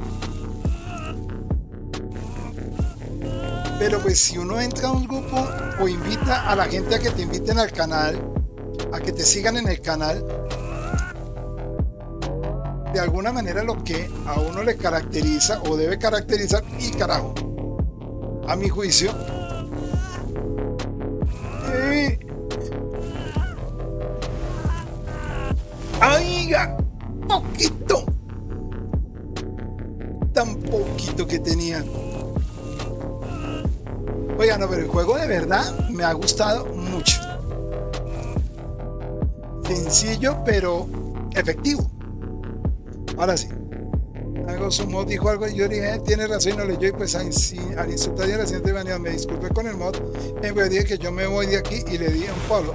Pero pues si uno entra a un grupo o invita a la gente a que te inviten al canal, a que te sigan en el canal, de alguna manera lo que a uno le caracteriza o debe caracterizar, y carajo, a mi juicio, ¡aiga! ¡Poquito! Tan poquito que tenía. Oiga, no, pero el juego de verdad me ha gustado mucho. Sencillo, pero efectivo. Ahora sí. Algo su mod dijo algo y yo dije, tiene razón y no leyó, y pues al insultar y a la siguiente manera me disculpé con el mod, me dije que yo me voy de aquí y le di a un Pablo.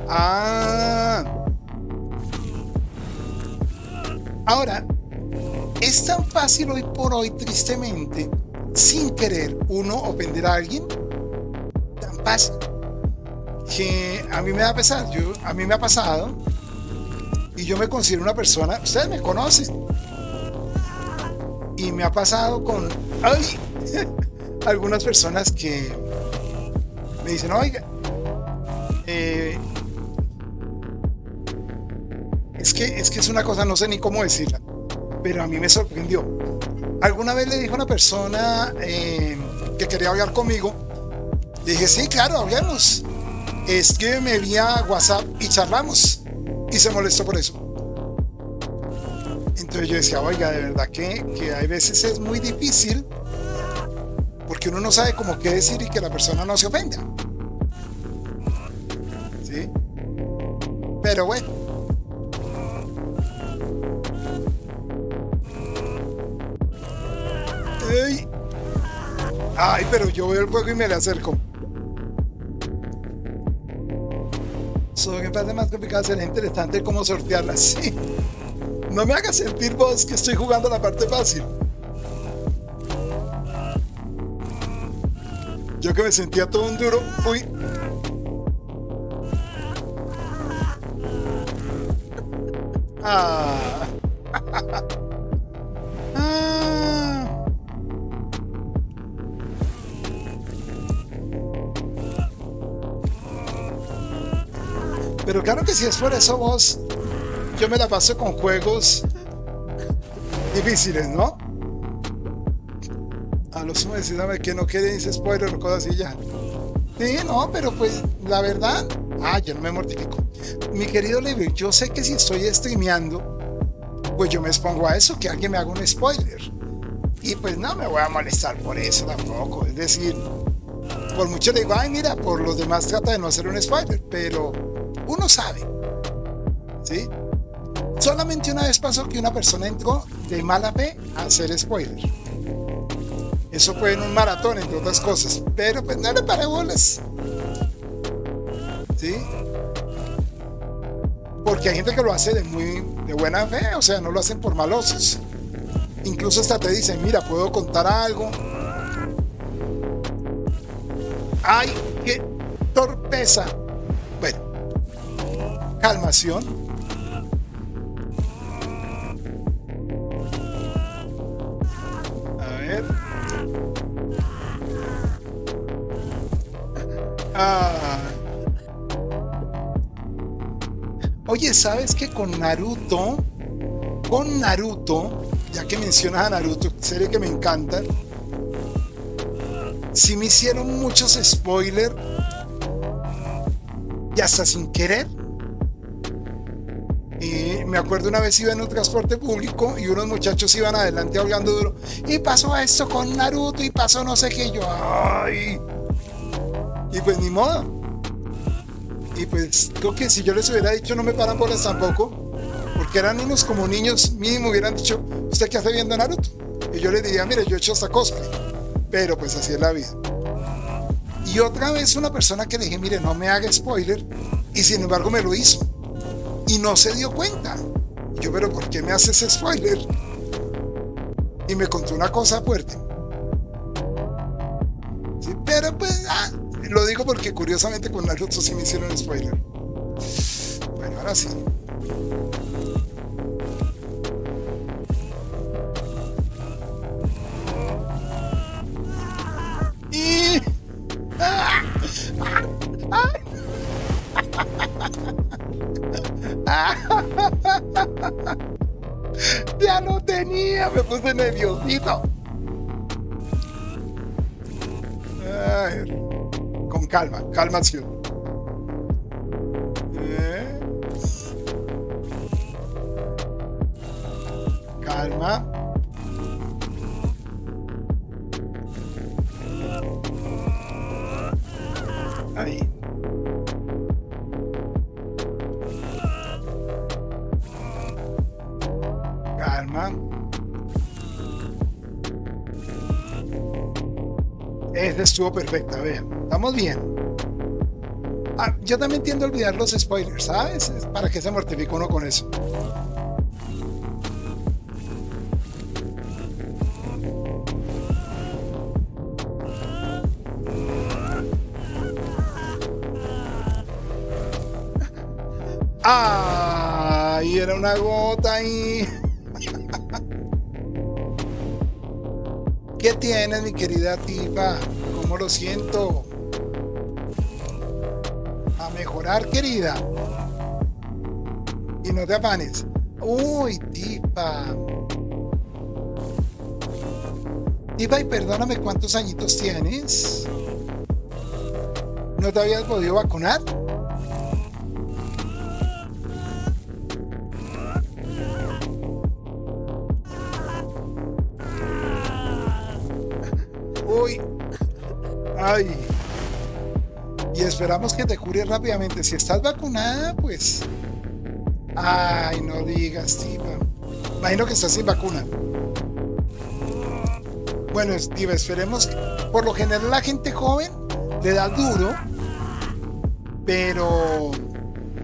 Ahora, es tan fácil hoy por hoy, tristemente, sin querer uno ofender a alguien, tan fácil, que a mí me da pesar. A mí me ha pasado, y yo me considero una persona, ustedes me conocen, y me ha pasado con algunas personas que me dicen, oiga, es que es una cosa, no sé ni cómo decirla, pero a mí me sorprendió. Alguna vez le dijo a una persona que quería hablar conmigo, le dije, sí, claro, hablemos, escríbeme vía WhatsApp y charlamos, y se molestó por eso. Entonces yo decía, oiga, de verdad que hay veces es muy difícil, porque uno no sabe cómo qué decir y que la persona no se ofenda, ¿sí? Pero bueno. Ay, pero yo veo el juego y me le acerco. Solo que pasa más complicado, será interesante cómo sortearlas. Sí. No me hagas sentir vos que estoy jugando la parte fácil. Yo que me sentía todo un duro. Uy. Ah. Ah. Pero claro que si es por eso vos, yo me la paso con juegos difíciles, ¿no? A lo sumo decídame que no quede ese spoiler o cosas así ya. Sí, no, pero pues la verdad, yo no me mortifico. Mi querido Levi, yo sé que si estoy streameando, pues yo me expongo a eso, que alguien me haga un spoiler. Y pues no me voy a molestar por eso tampoco. Es decir, por mucho le digo, ay mira, por los demás trata de no hacer un spoiler, pero uno sabe, ¿sí? Solamente una vez pasó que una persona entró de mala fe a hacer spoiler. Eso fue en un maratón, entre otras cosas, pero pues no le paré bolas, ¿sí? Porque hay gente que lo hace de buena fe, o sea, no lo hacen por malosos. Incluso hasta te dicen, mira, puedo contar algo. ¡Ay, qué torpeza! Bueno, calmación. A ver. Oye, ¿sabes que con Naruto, ya que mencionas a Naruto, serie que me encanta, sí me hicieron muchos spoilers y hasta sin querer? Y me acuerdo una vez iba en un transporte público y unos muchachos iban adelante hablando duro, y pasó esto con Naruto y pasó no sé qué, y yo, ¡ay! Y pues ni modo. Y pues creo que si yo les hubiera dicho no me paran bolas tampoco, porque eran unos como niños, mínimo hubieran dicho, ¿usted qué hace viendo Naruto? Y yo les diría, mire, yo he hecho hasta cosplay, pero pues así es la vida. Y otra vez una persona que le dije, mire, no me haga spoiler, y sin embargo me lo hizo y no se dio cuenta. Y yo, pero ¿por qué me haces spoiler? Y me contó una cosa fuerte, ¿sí? Pero pues lo digo porque curiosamente con Naruto sí me hicieron spoiler. Bueno, ahora sí. Y... ya lo tenía, me puse nerviosito. A ver. Con calma, calmación. Calma. Ahí. Calma. Esta estuvo perfecta, vean. Estamos bien. Yo también tiendo a olvidar los spoilers, ¿sabes? ¿Para qué se mortifica uno con eso? ¡Ay! Era una gota ahí. ¿Qué tienes, mi querida tipa? ¿Cómo lo siento? A mejorar, querida. Y no te afanes. Uy, tipa. Tipa, y perdóname, ¿cuántos añitos tienes? ¿No te habías podido vacunar? Uy. Ay. Y esperamos que te cures rápidamente. Si estás vacunada, pues... Ay, no digas, tipa. Imagino que estás sin vacuna. Bueno, tipa, esperemos que... Por lo general la gente joven le da duro, pero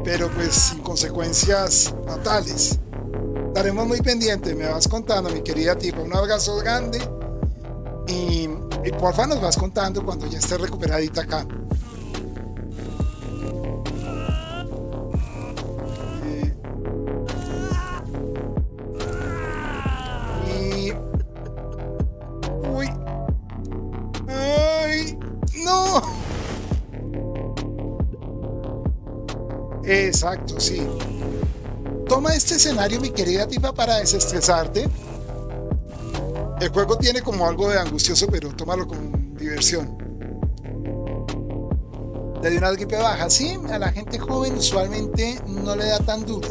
pero pues sin consecuencias fatales. Estaremos muy pendientes, me vas contando, mi querida tipa. Un abrazo grande y porfa nos vas contando cuando ya estés recuperadita acá. Uy. ¡Ay! ¡No! Exacto, sí. Toma este escenario, mi querida tipa, para desestresarte. El juego tiene como algo de angustioso, pero tómalo con diversión. Le di una gripe baja. Sí, a la gente joven usualmente no le da tan duro.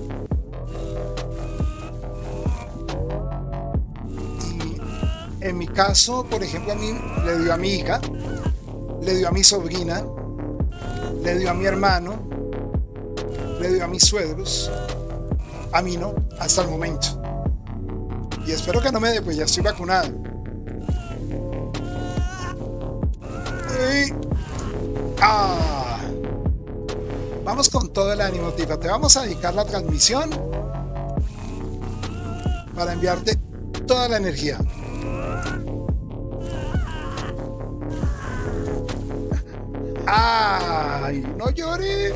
Y en mi caso, por ejemplo, a mí le dio a mi hija, le dio a mi sobrina, le dio a mi hermano, le dio a mis suegros. A mí no, hasta el momento. Y espero que no me dé, pues ya estoy vacunado. Vamos con todo el ánimo, tipa. Te vamos a dedicar la transmisión para enviarte toda la energía. ¡Ay! ¡No llores!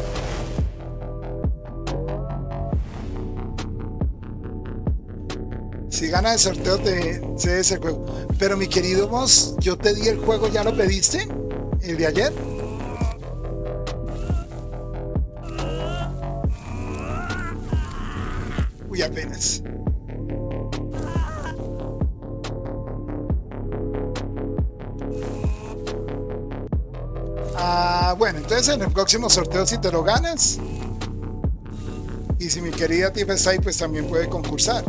Si gana el sorteo te cede ese juego. Pero mi querido Moss, yo te di el juego, ¿ya lo pediste? ¿El de ayer? Uy, apenas. Bueno, entonces en el próximo sorteo si te lo ganas. Y si mi querida tipa está ahí, pues también puede concursar.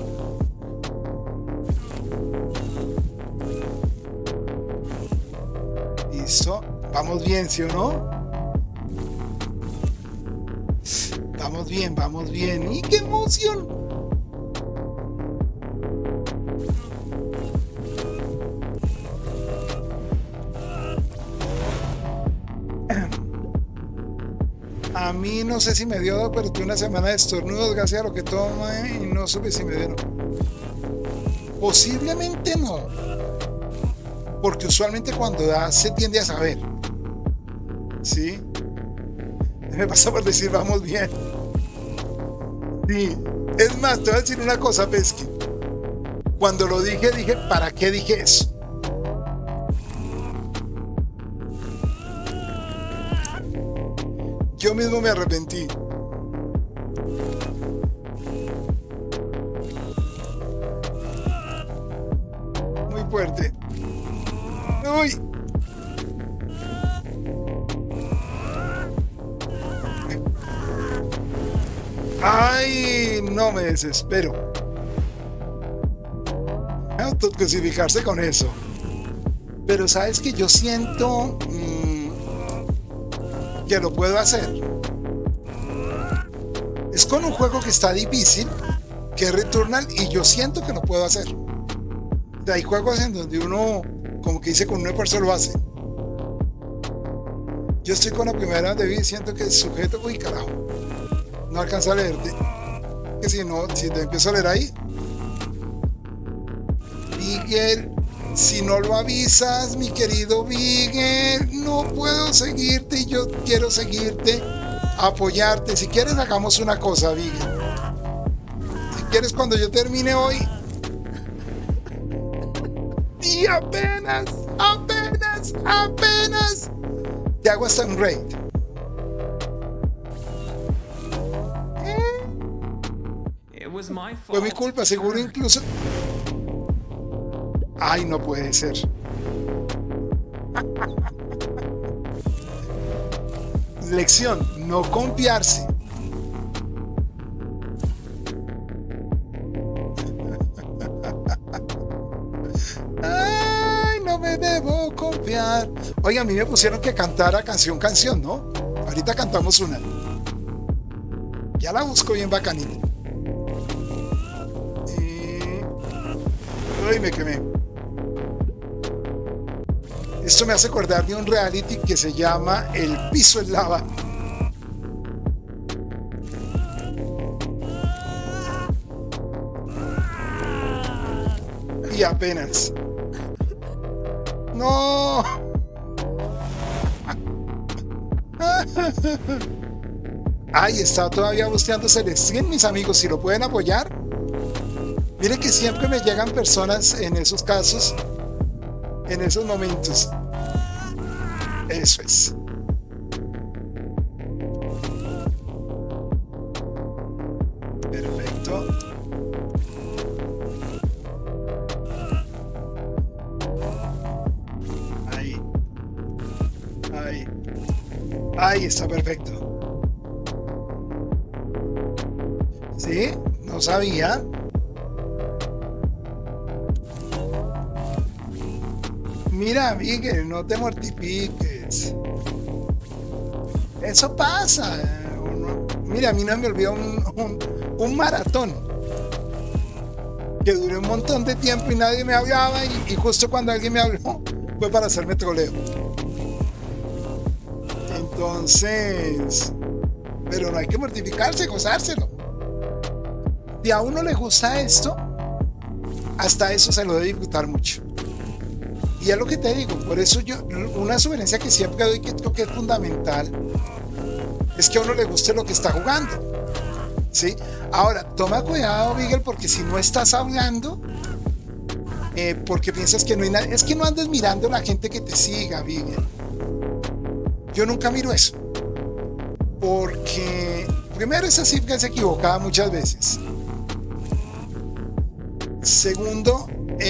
Listo. Vamos bien, ¿sí o no? Vamos bien, vamos bien. ¡Y qué emoción! A mí no sé si me dio, pero tuve una semana de estornudos gracias a lo que tomé y no supe si me dieron. Posiblemente no. Porque usualmente cuando da se tiende a saber. ¿Sí? Me pasa por decir vamos bien. Sí. Es más, te voy a decir una cosa, Pesky. Cuando lo dije, ¿para qué dije eso? Yo mismo me arrepentí. Muy fuerte. Uy. Ay, no me desespero. Autocrucificarse con eso. Pero sabes que yo siento que lo puedo hacer. Es con un juego que está difícil, que es Returnal, y yo siento que lo puedo hacer. Hay juegos en donde uno, como que dice, con un esfuerzo lo hace. Yo estoy con la primera de vida y siento que el sujeto, uy carajo, no alcanza a leerte. Que si no, si te empiezo a leer ahí, Miguel, si no lo avisas, mi querido Miguel, no puedo seguirte y yo quiero seguirte, apoyarte. Si quieres, hagamos una cosa, Miguel. Si quieres, cuando yo termine hoy, y apenas, te hago hasta un raid. Fue mi culpa, seguro incluso. Ay, no puede ser. Lección, no confiarse. Ay, no me debo confiar. Oiga, a mí me pusieron que cantara canción, ¿no? Ahorita cantamos una. Ya la busco bien bacanita. Ay, me quemé. Esto me hace acordar de un reality que se llama El Piso en Lava. Y apenas. ¡No! Ay, está todavía buscando Celestín, mis amigos, si lo pueden apoyar. Miren que siempre me llegan personas en esos casos, en esos momentos. Eso es. Perfecto. Ahí. Ahí. Ahí está perfecto. ¿Sí? No sabía. Mira, Miguel, no te mortifiques. Eso pasa. Mira, a mí no me olvidó un maratón que duró un montón de tiempo y nadie me hablaba y justo cuando alguien me habló fue para hacerme troleo. Entonces, pero no hay que mortificarse, gozárselo. Si a uno le gusta esto, hasta eso se lo debe disfrutar mucho. Y es lo que te digo, por eso yo, una sugerencia que siempre doy, que creo que es fundamental, es que a uno le guste lo que está jugando, ¿sí? Ahora, toma cuidado, Miguel, porque si no estás hablando, porque piensas que no hay nada, es que no andes mirando a la gente que te siga, Miguel. Yo nunca miro eso, porque primero esa cifra es equivocada muchas veces. Segundo,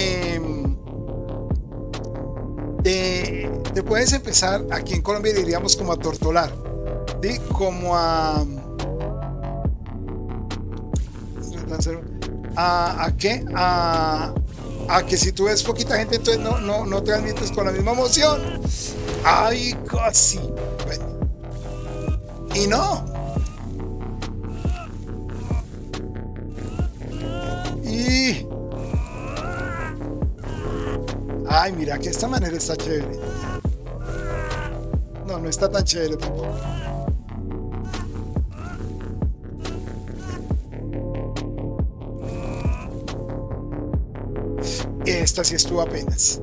te puedes empezar, aquí en Colombia diríamos como a tortolar, ¿sí? Como ¿a qué? A que si tú ves poquita gente, entonces no transmites con la misma emoción. Ay, casi. Bueno. Y no. Y ay, mira que esta manera está chévere. No está tan chévere tampoco. Esta sí estuvo apenas.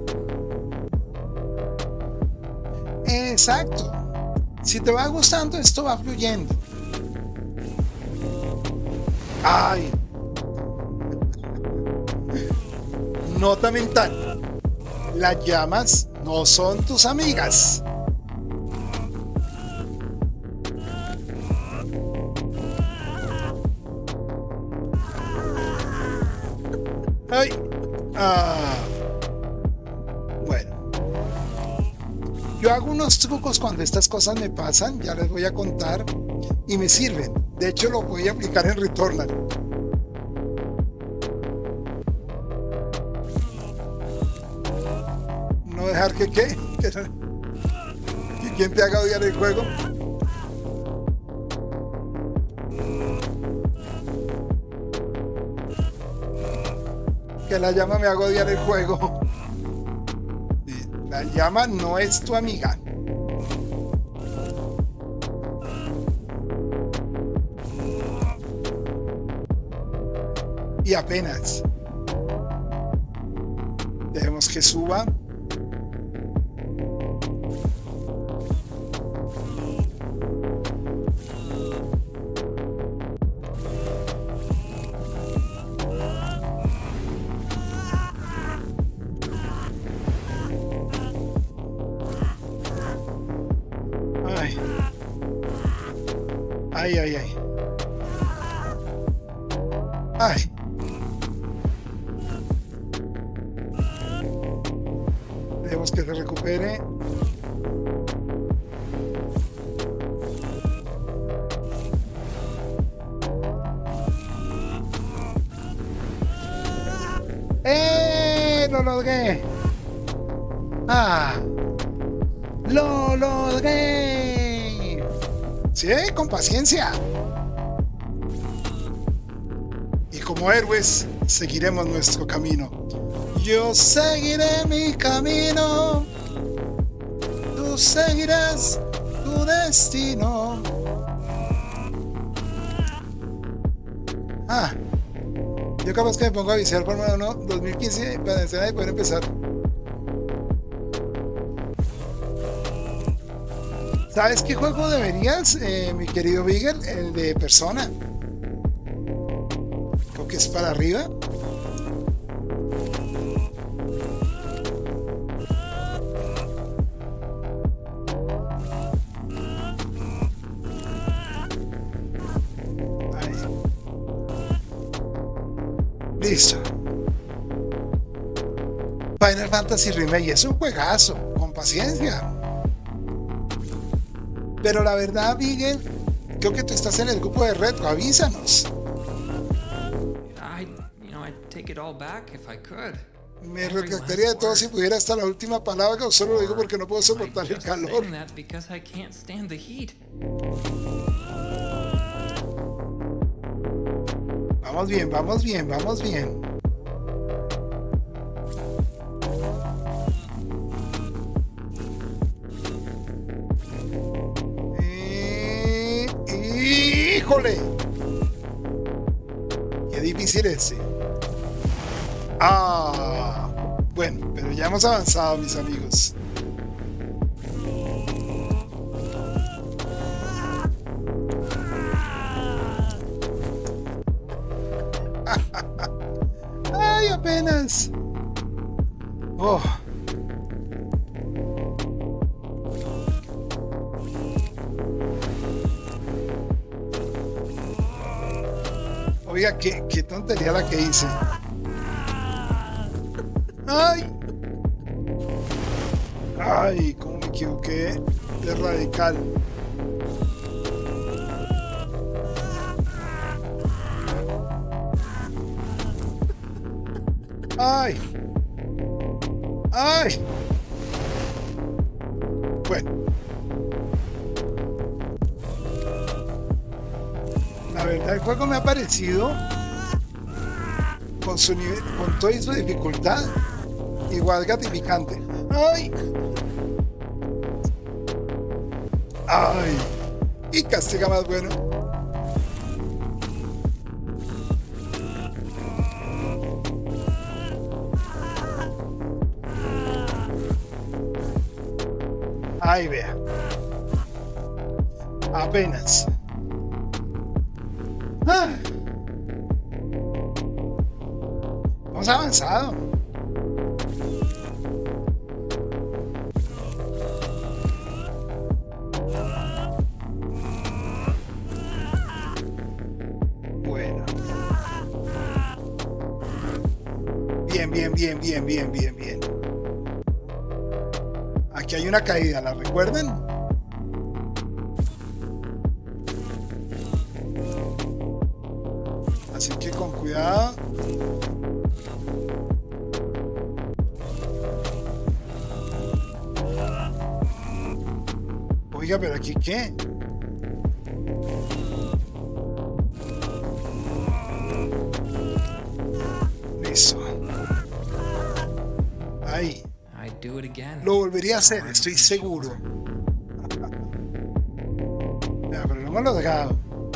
Exacto. Si te va gustando, esto va fluyendo. Ay. Nota mental. Las llamas no son tus amigas. Ay. Bueno. Yo hago unos trucos cuando estas cosas me pasan, ya les voy a contar, y me sirven. De hecho, lo voy a aplicar en Returnal. No dejar que quien te haga odiar el juego. Que la llama me haga odiar el juego. La llama no es tu amiga. Y apenas. Dejemos que suba. Ay. Ay. Dejemos que se recupere. Lo logré. Lo logré. Sí, con paciencia. Y como héroes, seguiremos nuestro camino. Yo seguiré mi camino. Tú seguirás tu destino. Yo capaz que me pongo a viciar Fórmula 1 2015 para y poder empezar. ¿Sabes qué juego deberías, mi querido Beagle? El de Persona. Creo que es para arriba. Ahí. Listo. Final Fantasy Remake es un juegazo, con paciencia. Pero la verdad, Miguel, creo que tú estás en el grupo de Retro, avísanos. I'd take it all back if I could. Me retractaría de todo si pudiera hasta la última palabra, o solo lo digo porque no puedo soportar el calor. Because I can't stand the heat. Vamos bien, vamos bien, vamos bien. ¡Híjole! Qué difícil ese. Bueno, pero ya hemos avanzado, mis amigos. ¡Ay, apenas! ¡Oh! Oiga, qué tontería la que hice. ¡Ay! ¡Ay! ¿Cómo me equivoqué de radical? ¡Ay! ¡Ay! Bueno. La verdad, el juego me ha parecido con su nivel, con toda su dificultad, igual gratificante. ¡Ay! ¡Ay! Y castiga más bueno. Ahí vea. Apenas. Hemos avanzado. Bueno. Bien. Aquí hay una caída, ¿la recuerdan? Así que con cuidado. Oiga, pero aquí ¿qué? Listo. Ahí. Lo volvería a hacer, estoy seguro. Ya, pero no me lo he dejado.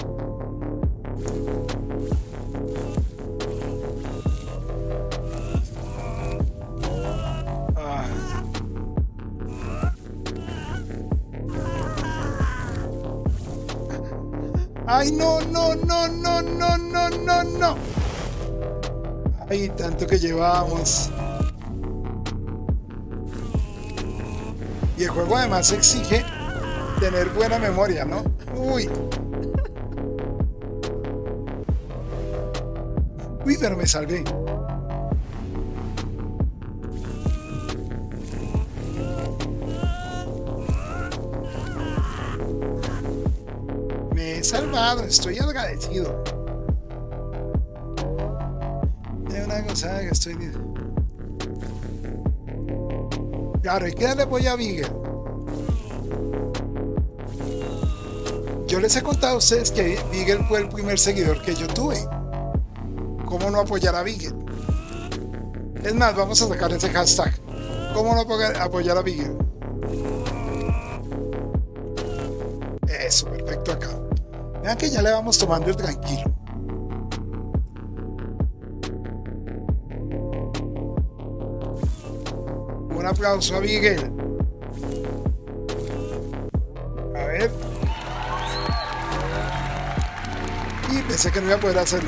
Ay, no. Ay, tanto que llevamos. Y el juego además exige tener buena memoria, ¿no? Uy, pero me salvé. Me he salvado, estoy agradecido. Es una cosa que estoy diciendo. Claro, hay que darle apoyo a Beagle. Yo les he contado a ustedes que Beagle fue el primer seguidor que yo tuve. ¿Cómo no apoyar a Beagle? Es más, vamos a sacar ese hashtag. ¿Cómo no apoyar a Beagle? Eso, perfecto acá. Vean que ya le vamos tomando el tranquilo. Un aplauso a Miguel. A ver. Y pensé que no iba a poder hacerlo.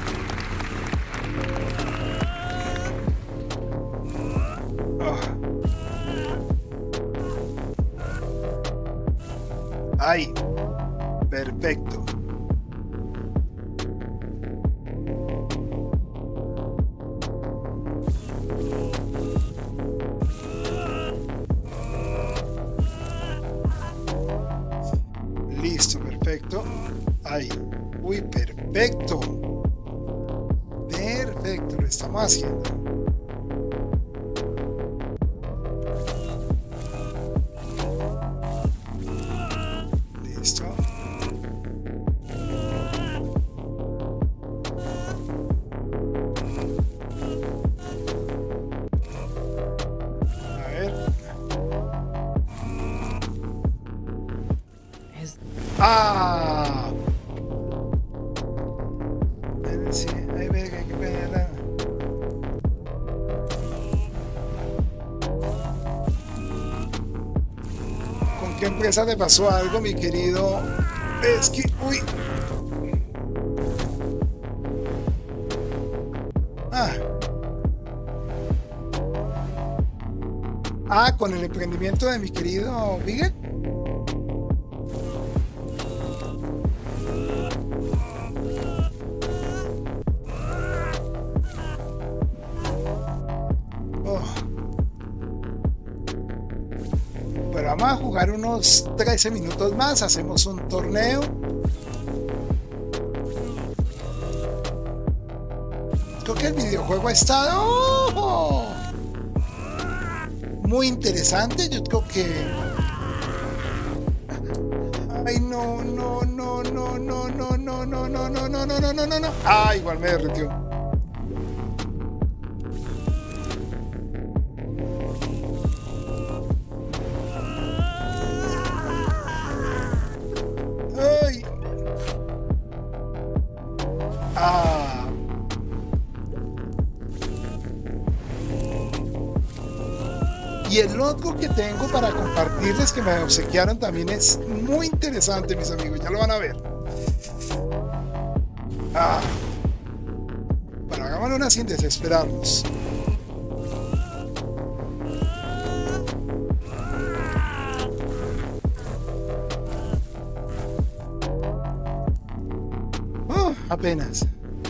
Ahí. Perfecto. Listo, perfecto. Ahí. Uy, perfecto. Perfecto, lo estamos haciendo. Listo. A ver. ¡Ah! Sí, ahí ve que hay que pegarla. ¿Con qué empresa te pasó algo, mi querido? Es que, uy. Con el emprendimiento de mi querido Miguel. Pero vamos a jugar unos 13 minutos más, hacemos un torneo. Creo que el videojuego ha estado muy interesante. Yo creo que... Ay, no. Ah, igual me derritió. Ay. Y el otro que tengo para compartirles, que me obsequiaron, también es muy interesante, mis amigos. Ya lo van a ver. Bueno, hagámoslo una sin desesperarnos. Apenas.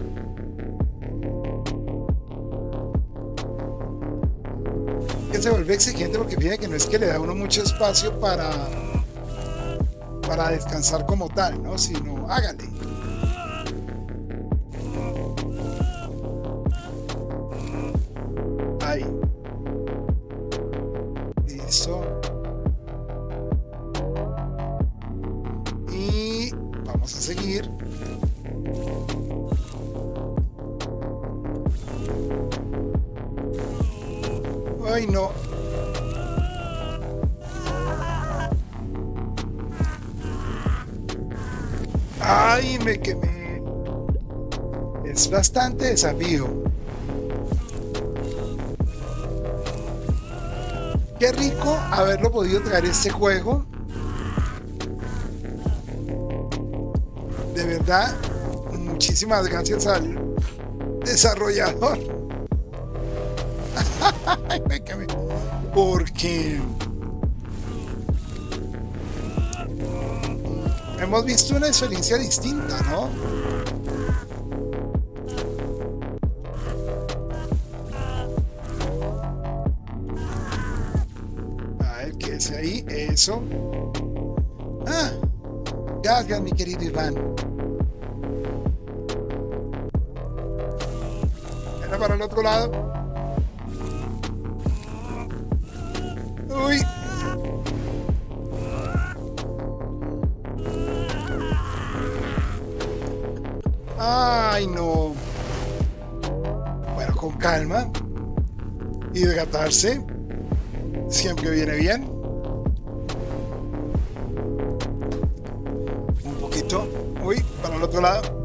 Que se vuelve exigente porque fíjate que no es que le da a uno mucho espacio para descansar como tal, ¿no? Sino hágale. Ahí. Listo. Y vamos a seguir. Ay, no. Ay, me quemé. Es bastante desafío. Qué rico haberlo podido traer este juego. De verdad, muchísimas gracias al desarrollador. Porque hemos visto una experiencia distinta, ¿no? A ver, ¿qué es ahí? Eso. Gracias, mi querido Iván. Era para el otro lado. Uy. Ay, no. Bueno, con calma. Hidratarse. Siempre viene bien. Un poquito. Uy, para el otro lado.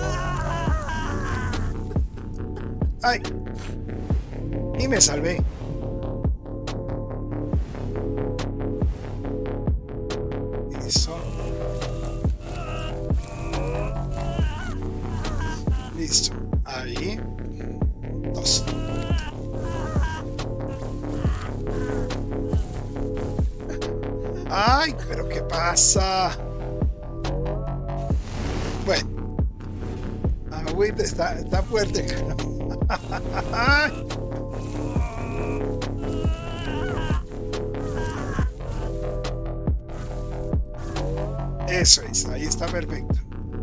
Ay. Y me salvé. Ay, pero ¿qué pasa? Bueno. Agüita está fuerte. Eso es, ahí está perfecto.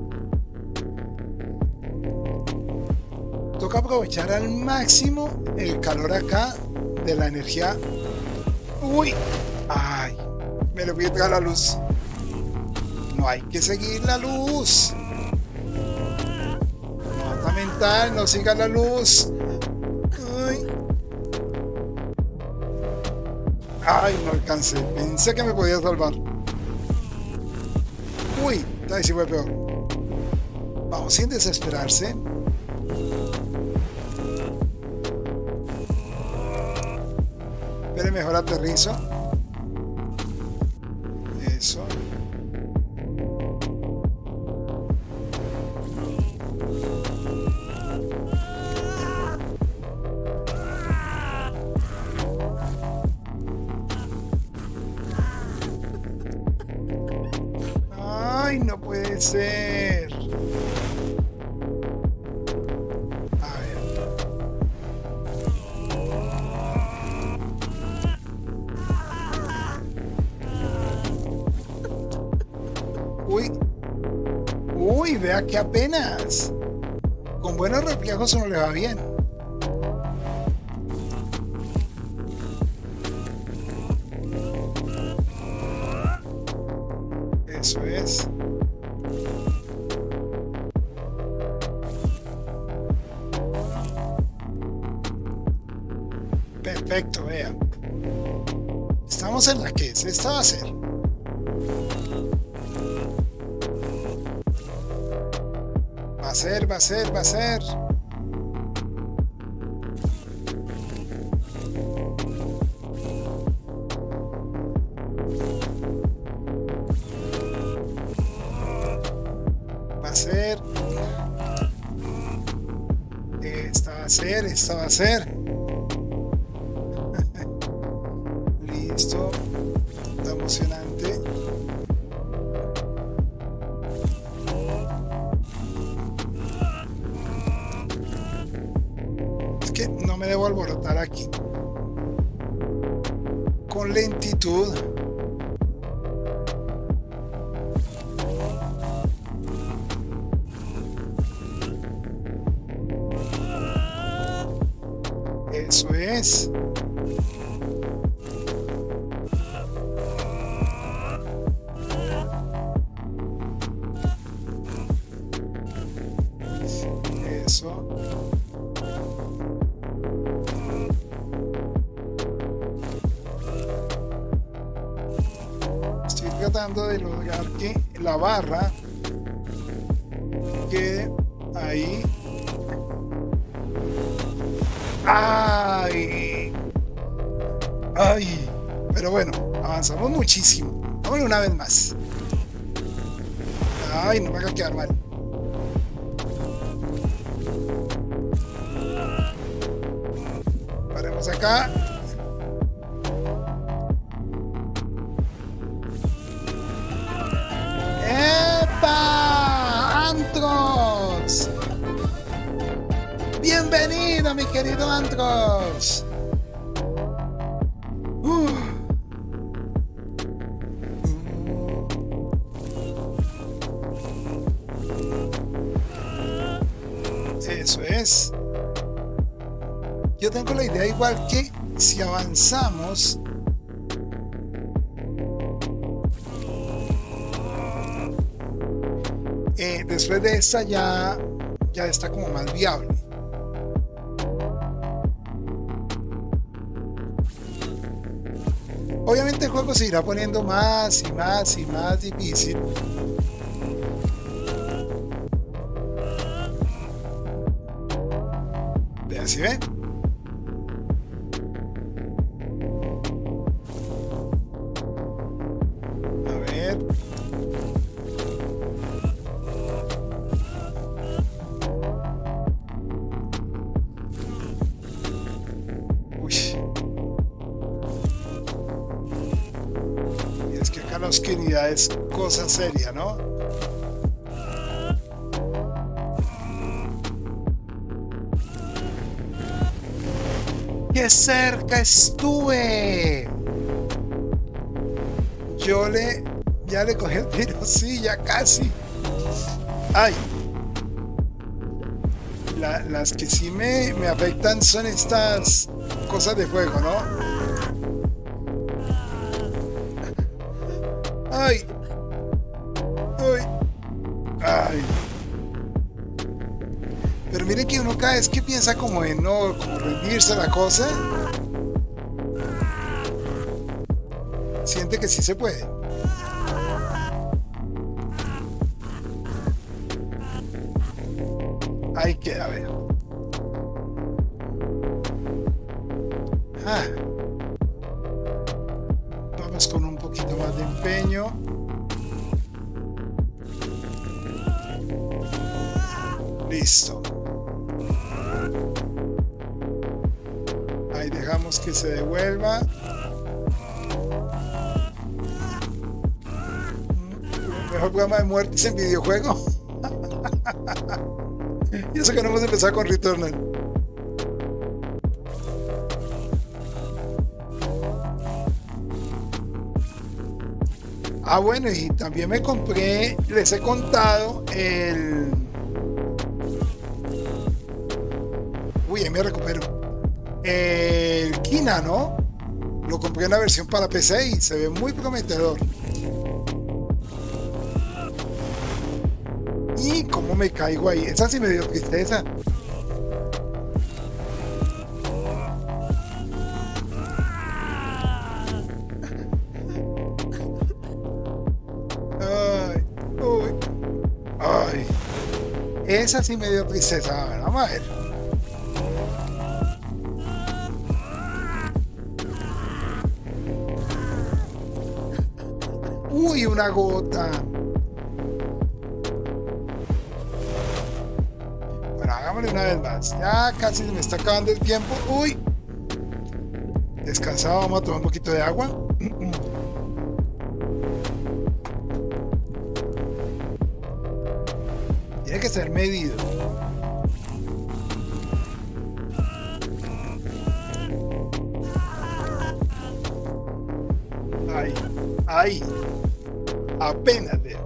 Toca aprovechar al máximo el calor acá de la energía. Uy, ay, me lo voy a pegar la luz. No hay que seguir la luz. Nota mental, no siga la luz. Ay, ay, no alcancé. Pensé que me podía salvar. Uy, ahí sí fue peor. Vamos, sin desesperarse. Pero mejor aterrizo. Eso. Ay, no puede ser. A ver. Uy. Uy, vea que apenas. Con buenos reflejos uno le va bien. Eso es. Perfecto, vea. Estamos en la que esta va a ser. Va a ser, va a ser, va a ser. Va a ser. Esta va a ser, esta va a ser. Listo. Está emocionante. Es que no me debo alborotar aquí. Con lentitud. Eso es. Eso. Estoy tratando de lograr que la barra quede ahí. ¡Ay! ¡Ay! Pero bueno, avanzamos muchísimo. Vámonos una vez más. ¡Ay! No me haga quedar mal. Paremos acá. ¡Epa! ¡Antros! ¡Bienvenido, mi querido Antros! Eso es. Yo tengo la idea igual que si avanzamos después de esta ya está como más viable. Obviamente el juego se irá poniendo más y más y más difícil. Vea si ve. A ver. Uy. Y es que oscuridad es cosa seria, ¿no? ¡Qué cerca estuve! Ya le cogí el tiro, sí, ya casi. ¡Ay! Las que sí me afectan son estas cosas de fuego, ¿no? ¡Ay! ¡Ay! ¡Ay! Pero mire que uno cada vez que piensa como en no, como rendirse la cosa, siente que sí se puede. Ahí queda, veo. Vamos con un poquito más de empeño. Listo. Ahí dejamos que se devuelva. Mejor programa de muertes en videojuego. Y eso que no hemos empezado con Returnal. Bueno, y también me compré, les he contado, el... Uy, ahí me recupero. El Kina, ¿no? Lo compré en la versión para PC y se ve muy prometedor. Y cómo me caigo ahí. Esa sí me dio tristeza. Ay, uy, ay. Esa sí me dio tristeza. A ver, vamos a ver. Uy, una gota. Una vez más, ya casi se me está acabando el tiempo. Uy, descansado, vamos a tomar un poquito de agua. Tiene que ser medido. Ahí, apenas veo.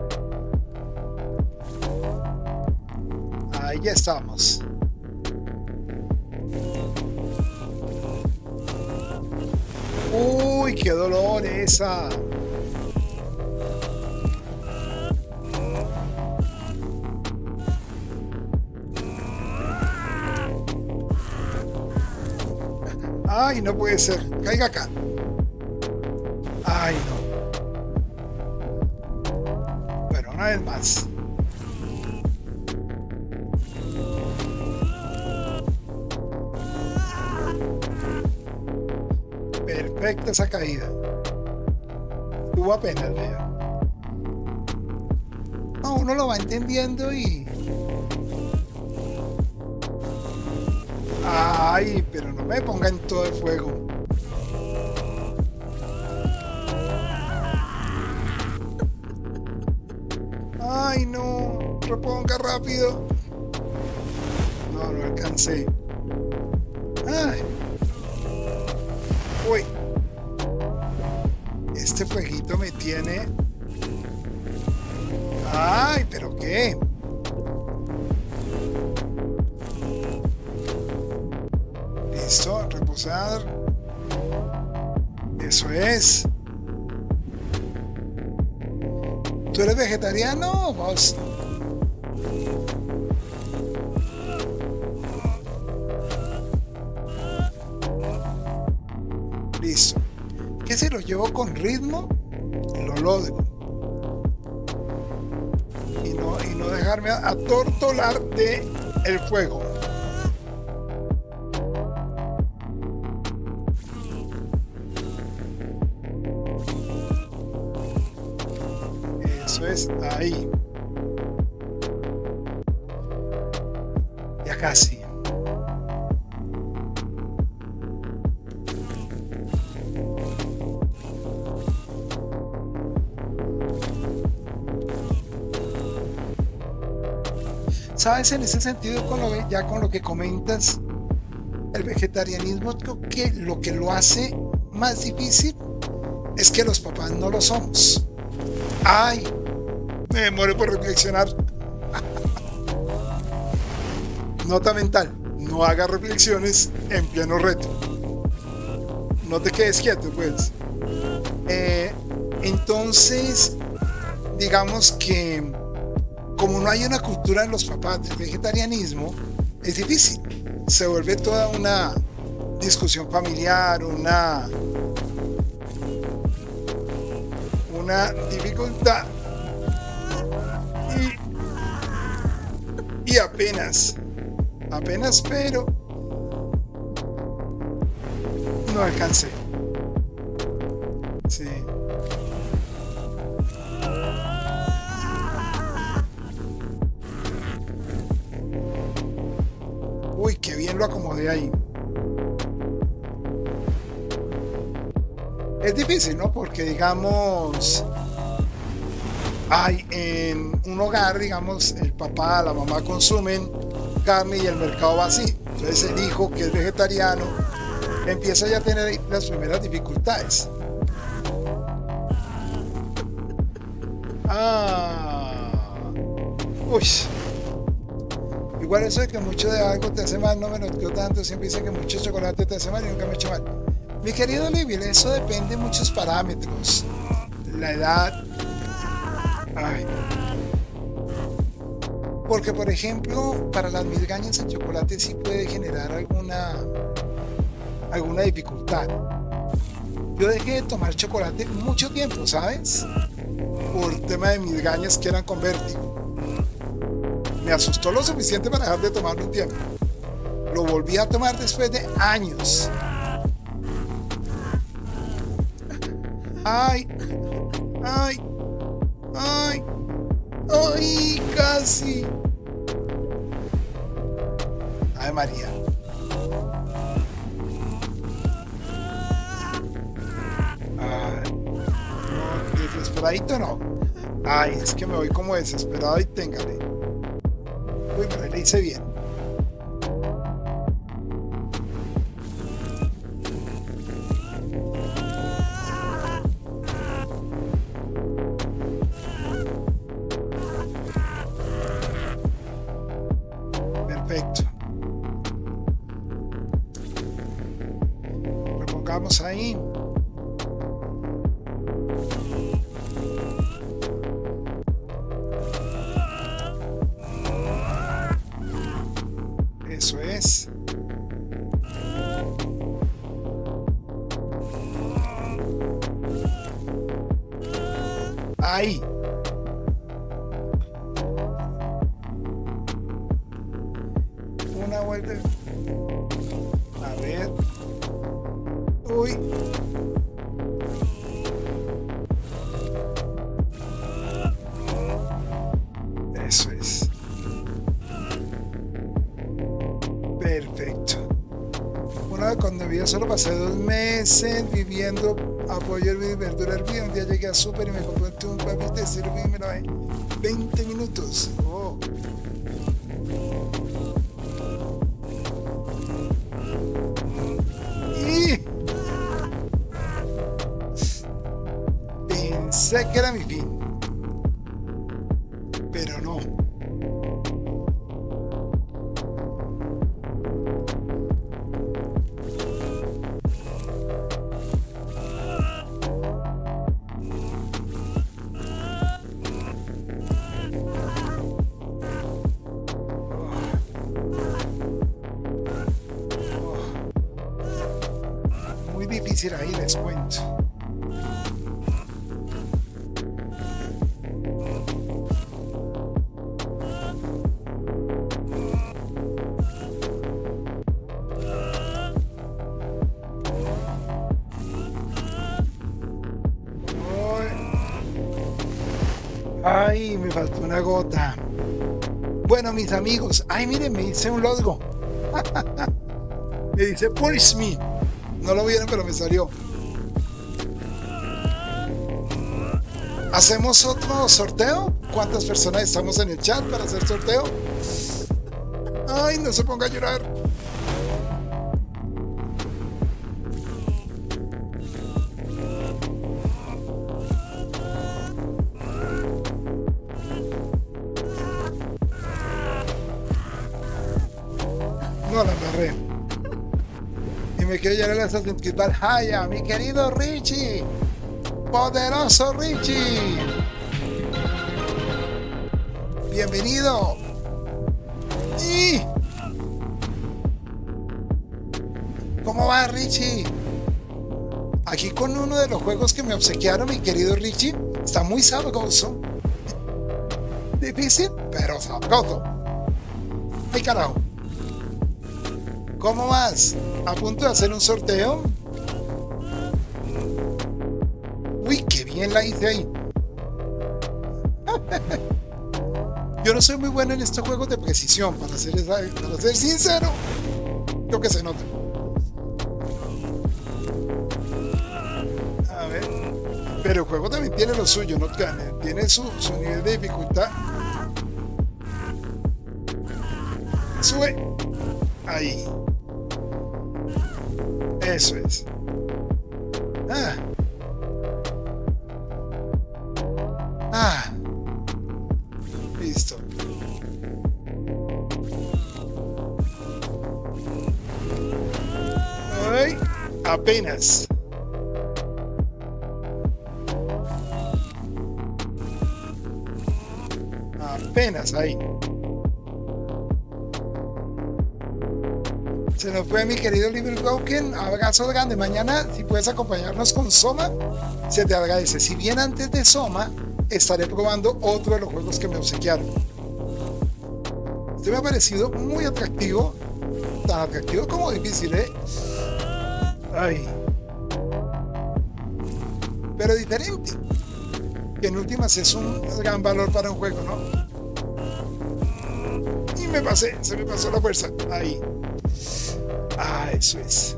Ahí ya estamos. Uy, qué dolor esa. Ay, no puede ser. Caiga acá. Ay, no. Bueno, una vez más. Perfecta esa caída. Tuvo apenas, vea. No, uno lo va entendiendo y... Ay, pero no me pongan todo el fuego. Ay, no. Reponga rápido. No, no alcancé. Ay. Uy. Este fueguito me tiene... Ay, pero qué. Listo, reposar. Eso es. ¿Tú eres vegetariano? Vos. Listo. Que si lo llevo con ritmo, lo logro. Y no dejarme atortolar de el fuego. Eso es ahí. Ya casi. Sabes, en ese sentido, ya con lo que comentas, el vegetarianismo, creo que lo hace más difícil es que los papás no lo somos. Ay, me muero por reflexionar. Nota mental: no hagas reflexiones en pleno reto. No te quedes quieto, pues. Entonces, digamos que como no hay una cultura en los papás del vegetarianismo, es difícil. Se vuelve toda una discusión familiar, una dificultad. Y apenas, pero no alcancé. Sí. Uy, qué bien lo acomodé ahí. Es difícil, ¿no? Porque digamos, hay en un hogar, digamos, el papá, la mamá consumen carne y el mercado va así. Entonces el hijo, que es vegetariano, empieza ya a tener las primeras dificultades. Uy. Igual eso de que mucho de algo te hace mal no me lo creo tanto. Siempre dice que mucho chocolate te hace mal y nunca me ha hecho mal. Mi querido Livio, eso depende de muchos parámetros. La edad. Ay. Porque, por ejemplo, para las migrañas el chocolate sí puede generar alguna dificultad. Yo dejé de tomar chocolate mucho tiempo, ¿sabes? Por tema de migrañas que eran con vértigo. Me asustó lo suficiente para dejar de tomarlo un tiempo. Lo volví a tomar después de años. Ay, casi. Ay, María. Ay, no, desesperadito no. Ay, es que me voy como desesperado y téngale. Uy, pero le hice bien. Perfecto. Lo pongamos ahí. Eso es. Ahí. Una vuelta. A ver. Uy. Eso es. Perfecto. Una vez cuando vivía solo pasé 2 meses viviendo apoyo y verdura hervida. Un día llegué a súper y me compré un papel de estilo y me lo ve 20 minutos. Oh. Y pensé que era mi fin, pero no. Muy difícil ahí, les cuento. Ay, me faltó una gota. Bueno, mis amigos, ay, miren, me hice un logo. Me dice Punish Me. No lo vieron, pero me salió. ¿Hacemos otro sorteo? ¿Cuántas personas estamos en el chat para hacer sorteo? Ay, no se ponga a llorar. No la agarré. Y me quiero llevar a Assassin's Creed Valhalla, mi querido Richie. Poderoso Richie. Bienvenido. Y... ¿cómo va, Richie? Aquí con uno de los juegos que me obsequiaron, mi querido Richie. Está muy sabroso. Difícil, pero sabroso. ¡Ay, carajo! ¿Cómo vas? ¿A punto de hacer un sorteo? Uy, qué bien la hice ahí. Yo no soy muy bueno en estos juegos de precisión, para ser sincero. Creo que se nota. A ver. Pero el juego también tiene lo suyo, ¿no? Tiene su nivel de dificultad. Sube. Ahí. Eso es. Ah. Ah. Listo. Ay, apenas. Apenas ahí. Se nos fue mi querido Little Broken. Abrazo grande. Mañana, si puedes acompañarnos con Soma, se te agradece. Si bien antes de Soma, estaré probando otro de los juegos que me obsequiaron. Este me ha parecido muy atractivo. Tan atractivo como difícil, ¿eh? Ay. Pero diferente. Que en últimas es un gran valor para un juego, ¿no? Y me pasé. Se me pasó la fuerza. Ahí. Ah, eso es.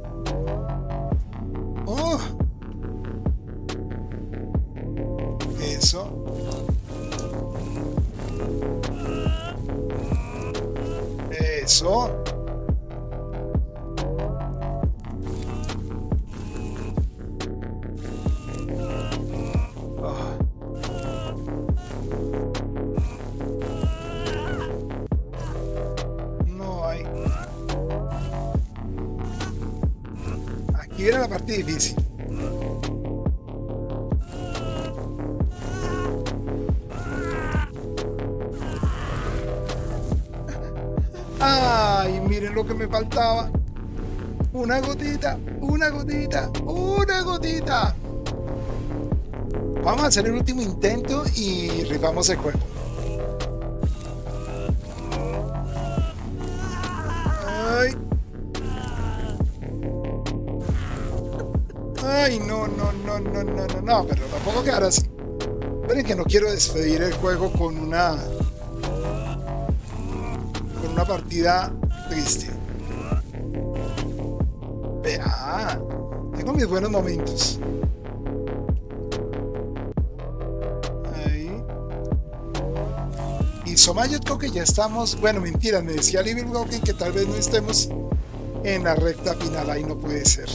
Oh. Eso. Eso. Oh. No hay. Aquí viene la parte difícil. Ay, miren lo que me faltaba. Una gotita, una gotita, una gotita. Vamos a hacer el último intento y rifamos el juego. Ay. Ay, no, pero tampoco quedar así. Esperen que no quiero despedir el juego con una partida triste. Vea, tengo mis buenos momentos. Ahí. Y Soma, yo creo que ya estamos. Bueno, mentira, me decía Living Broken que tal vez no estemos en la recta final. Ahí no puede ser.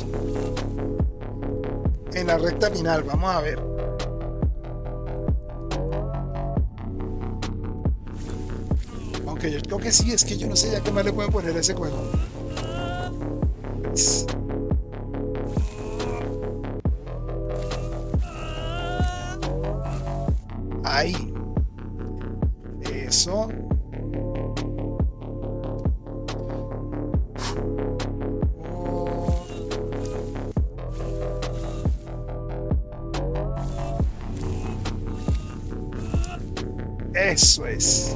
En la recta final, vamos a ver. Aunque yo creo que sí, es que yo no sé ya qué más le pueden poner a ese juego. Ahí. Eso. Eso es.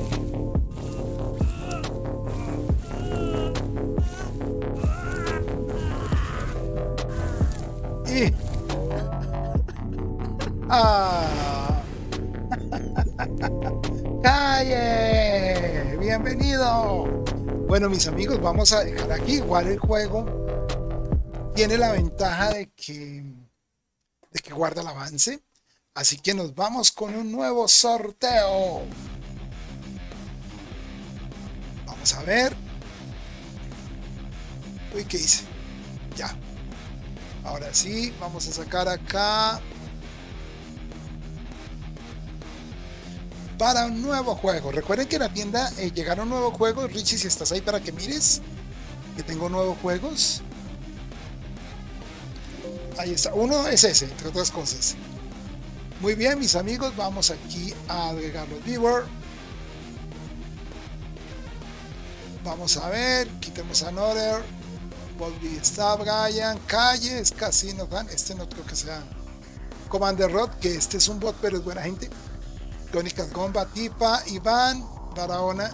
Y... ¡ah! ¡Calle! ¡Bienvenido! Bueno, mis amigos, vamos a dejar aquí. Igual el juego tiene la ventaja de que guarda el avance. Así que nos vamos con un nuevo sorteo. Vamos a ver. Uy, ¿qué hice? Ya. Ahora sí, vamos a sacar acá para un nuevo juego. Recuerden que en la tienda llegaron nuevos juegos. Richie, si estás ahí para que mires que tengo nuevos juegos. Ahí está, uno es ese, entre otras cosas. Muy bien, mis amigos, vamos aquí a agregar los viewers. Vamos a ver, quitemos a Another. Bobby Staff, Brian, Calles, Casino Fan. Este no creo que sea Commander Rod, que este es un bot, pero es buena gente. Tony Gomba, Tipa, Iván, Barahona,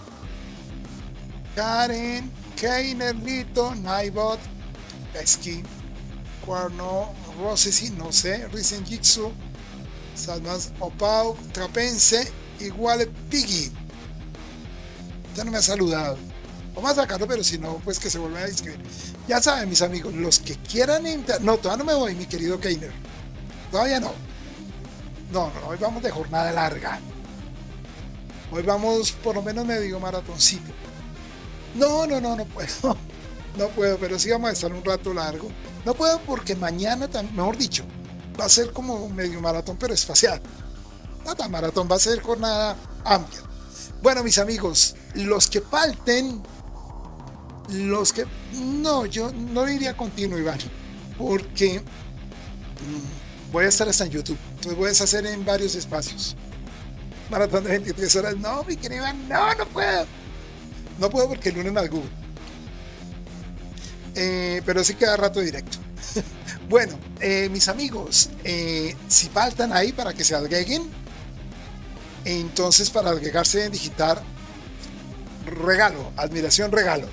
Karen, Keiner, Lito, Nightbot, Pesky, Cuerno, Rosesi, no sé, Risen Jitsu, Salmas, Opau, Trapense, igual Piggy. Ya no me ha saludado. Vamos a sacarlo, pero si no, pues que se vuelvan a inscribir. Ya saben, mis amigos, los que quieran entrar. No, todavía no me voy, mi querido Keiner. Todavía no. No, hoy vamos de jornada larga. Hoy vamos por lo menos medio maratoncito. No puedo. No puedo, pero sí vamos a estar un rato largo. No puedo porque mañana, mejor dicho, va a ser como un medio maratón, pero espacial. No tan maratón, va a ser jornada amplia. Bueno, mis amigos, los que falten, los que... No, yo no iría continuo, Iván, porque voy a estar hasta en YouTube. Entonces voy a hacer en varios espacios. Maratón de 23 horas. No, mi querido Iván, no puedo. No puedo porque el lunes me Google. Pero sí queda rato directo. Bueno, mis amigos, si faltan ahí para que se agreguen, entonces para agregarse en digitar, regalo, admiración, regalo.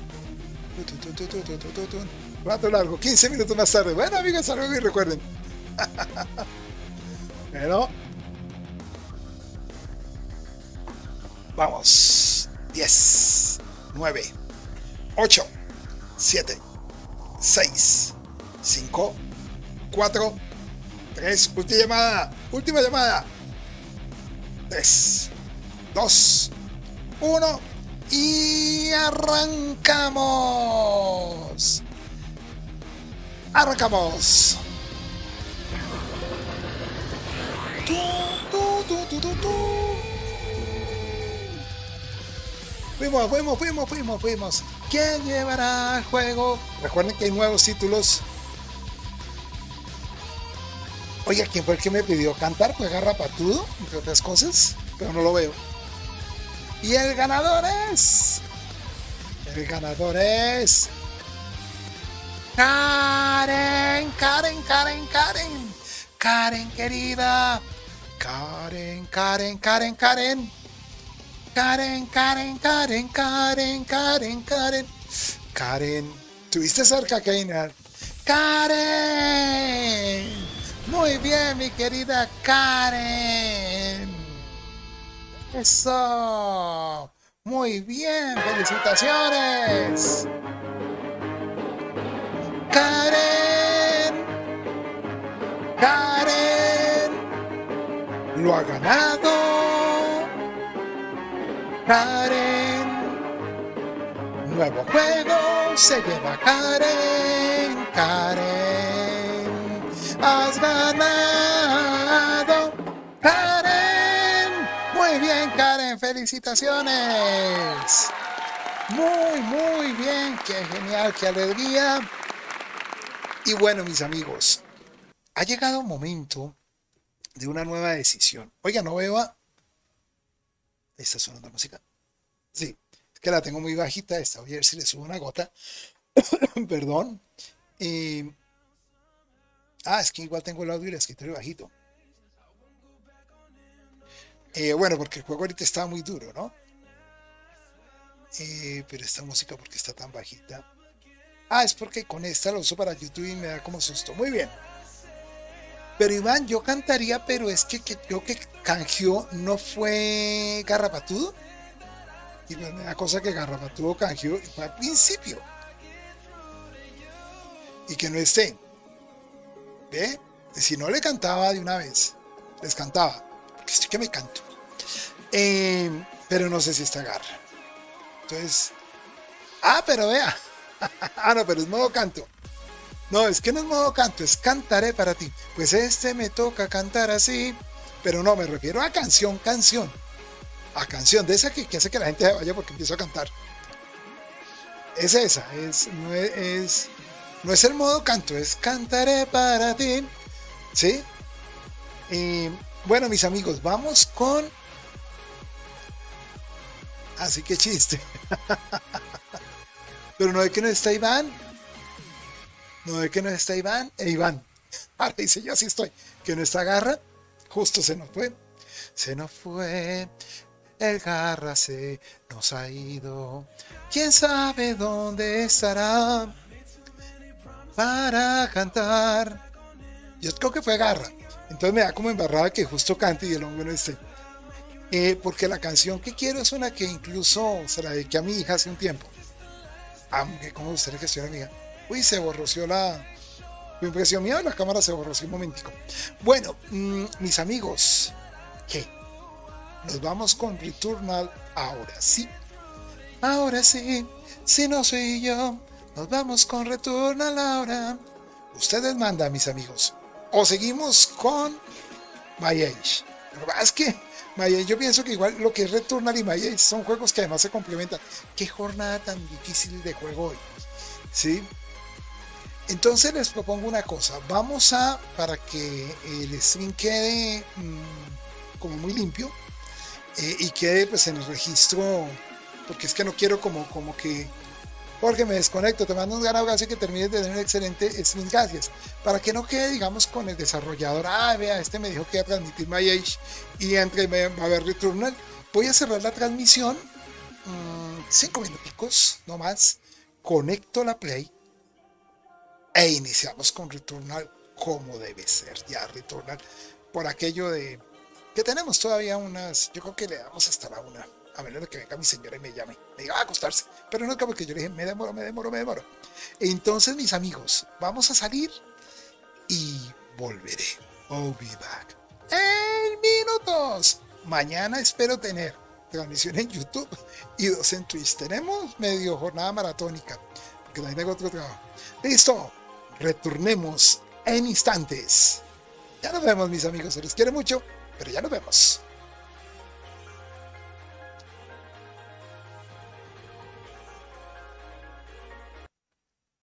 Rato largo, 15 minutos más tarde. Bueno, amigos, hasta luego y recuerden. Pero vamos. 10, 9, 8, 7, 6, 5, 4, 3, última llamada. 3, 2, 1 y arrancamos. Fuimos. ¿Quién llevará el juego? Recuerden que hay nuevos títulos. Oiga, ¿quién fue el que me pidió cantar? Pues Garrapatudo, entre otras cosas, pero no lo veo. Y el ganador es Karen querida. Karen, tuviste cerca, Keiner. Karen, muy bien, mi querida Karen. Eso, muy bien, felicitaciones. Karen lo ha ganado. Karen, nuevo juego se lleva Karen. Has ganado. Karen, muy bien, Karen, felicitaciones. Muy bien, qué genial, qué alegría. Y bueno, mis amigos, ha llegado un momento de una nueva decisión. Oiga, no veo a... ¿Está sonando la música? Sí, es que la tengo muy bajita esta. Voy a ver si le subo una gota. Perdón. Es que igual tengo el audio y el escritorio bajito. Bueno, porque el juego ahorita está muy duro, ¿no? Pero esta música, ¿por qué está tan bajita? Es porque con esta lo uso para YouTube y me da como susto. Muy bien. Pero Iván, yo cantaría, pero es que creo que canjeó no fue Garrapatudo. Y me da cosa que Garrapatudo canjeó y fue al principio. Y que no esté. ¿Ve? Si no le cantaba de una vez, les cantaba. Porque estoy que me canto. Pero no sé si está Garra. Entonces, pero vea. No, pero es modo canto. No, es que no es modo canto, es cantaré para ti. Pues me toca cantar así, pero no, me refiero a canción. A canción de esa que hace que la gente se vaya porque empiezo a cantar. Es esa, no es el modo canto, es cantaré para ti. ¿Sí? Y bueno, mis amigos, vamos con... Así que chiste. Pero no es que no está Iván. No es que no está Iván. Iván. Ahora dice yo así estoy. Que no está Garra. Justo se nos fue. Se nos fue. El Garra se nos ha ido. ¿Quién sabe dónde estará? Para cantar. Yo creo que fue Garra. Entonces me da como embarrada que justo cante y el hombre no esté. Porque la canción que quiero es una que incluso se la dediqué a mi hija hace un tiempo. Aunque como usted le gestiona a mi hija. Uy, se borroció la impresión mía, la cámara se borroció un momentico. Bueno, mis amigos, ¿qué? Nos vamos con Returnal ahora sí. Ahora sí, si no soy yo, nos vamos con Returnal ahora. Ustedes mandan, mis amigos. O seguimos con My Age. Pero es que My Age, yo pienso que igual lo que es Returnal y My Age son juegos que además se complementan. Qué jornada tan difícil de juego hoy. ¿Sí? Entonces les propongo una cosa. Vamos para que el stream quede como muy limpio y quede pues en el registro, porque es que no quiero como que porque me desconecto, te mando un gran abrazo y que termines de tener un excelente stream, gracias. Para que no quede, digamos, con el desarrollador, vea, me dijo que iba a transmitir My Age y entre va a haber Returnal. Voy a cerrar la transmisión, 5 minuticos, no más, conecto la Play e iniciamos con Returnal como debe ser, ya Returnal, por aquello de que tenemos todavía yo creo que le damos hasta la 1. A menos de que venga mi señora y me llame, me diga a acostarse, pero no es como que yo le dije, me demoro. Entonces, mis amigos, vamos a salir y volveré. I'll be back en minutos. Mañana espero tener transmisión en YouTube y 2 en Twitch. Tenemos medio jornada maratónica, porque también tengo otro trabajo. Listo, retornemos en instantes. Ya nos vemos, mis amigos, se les quiere mucho, pero ya nos vemos.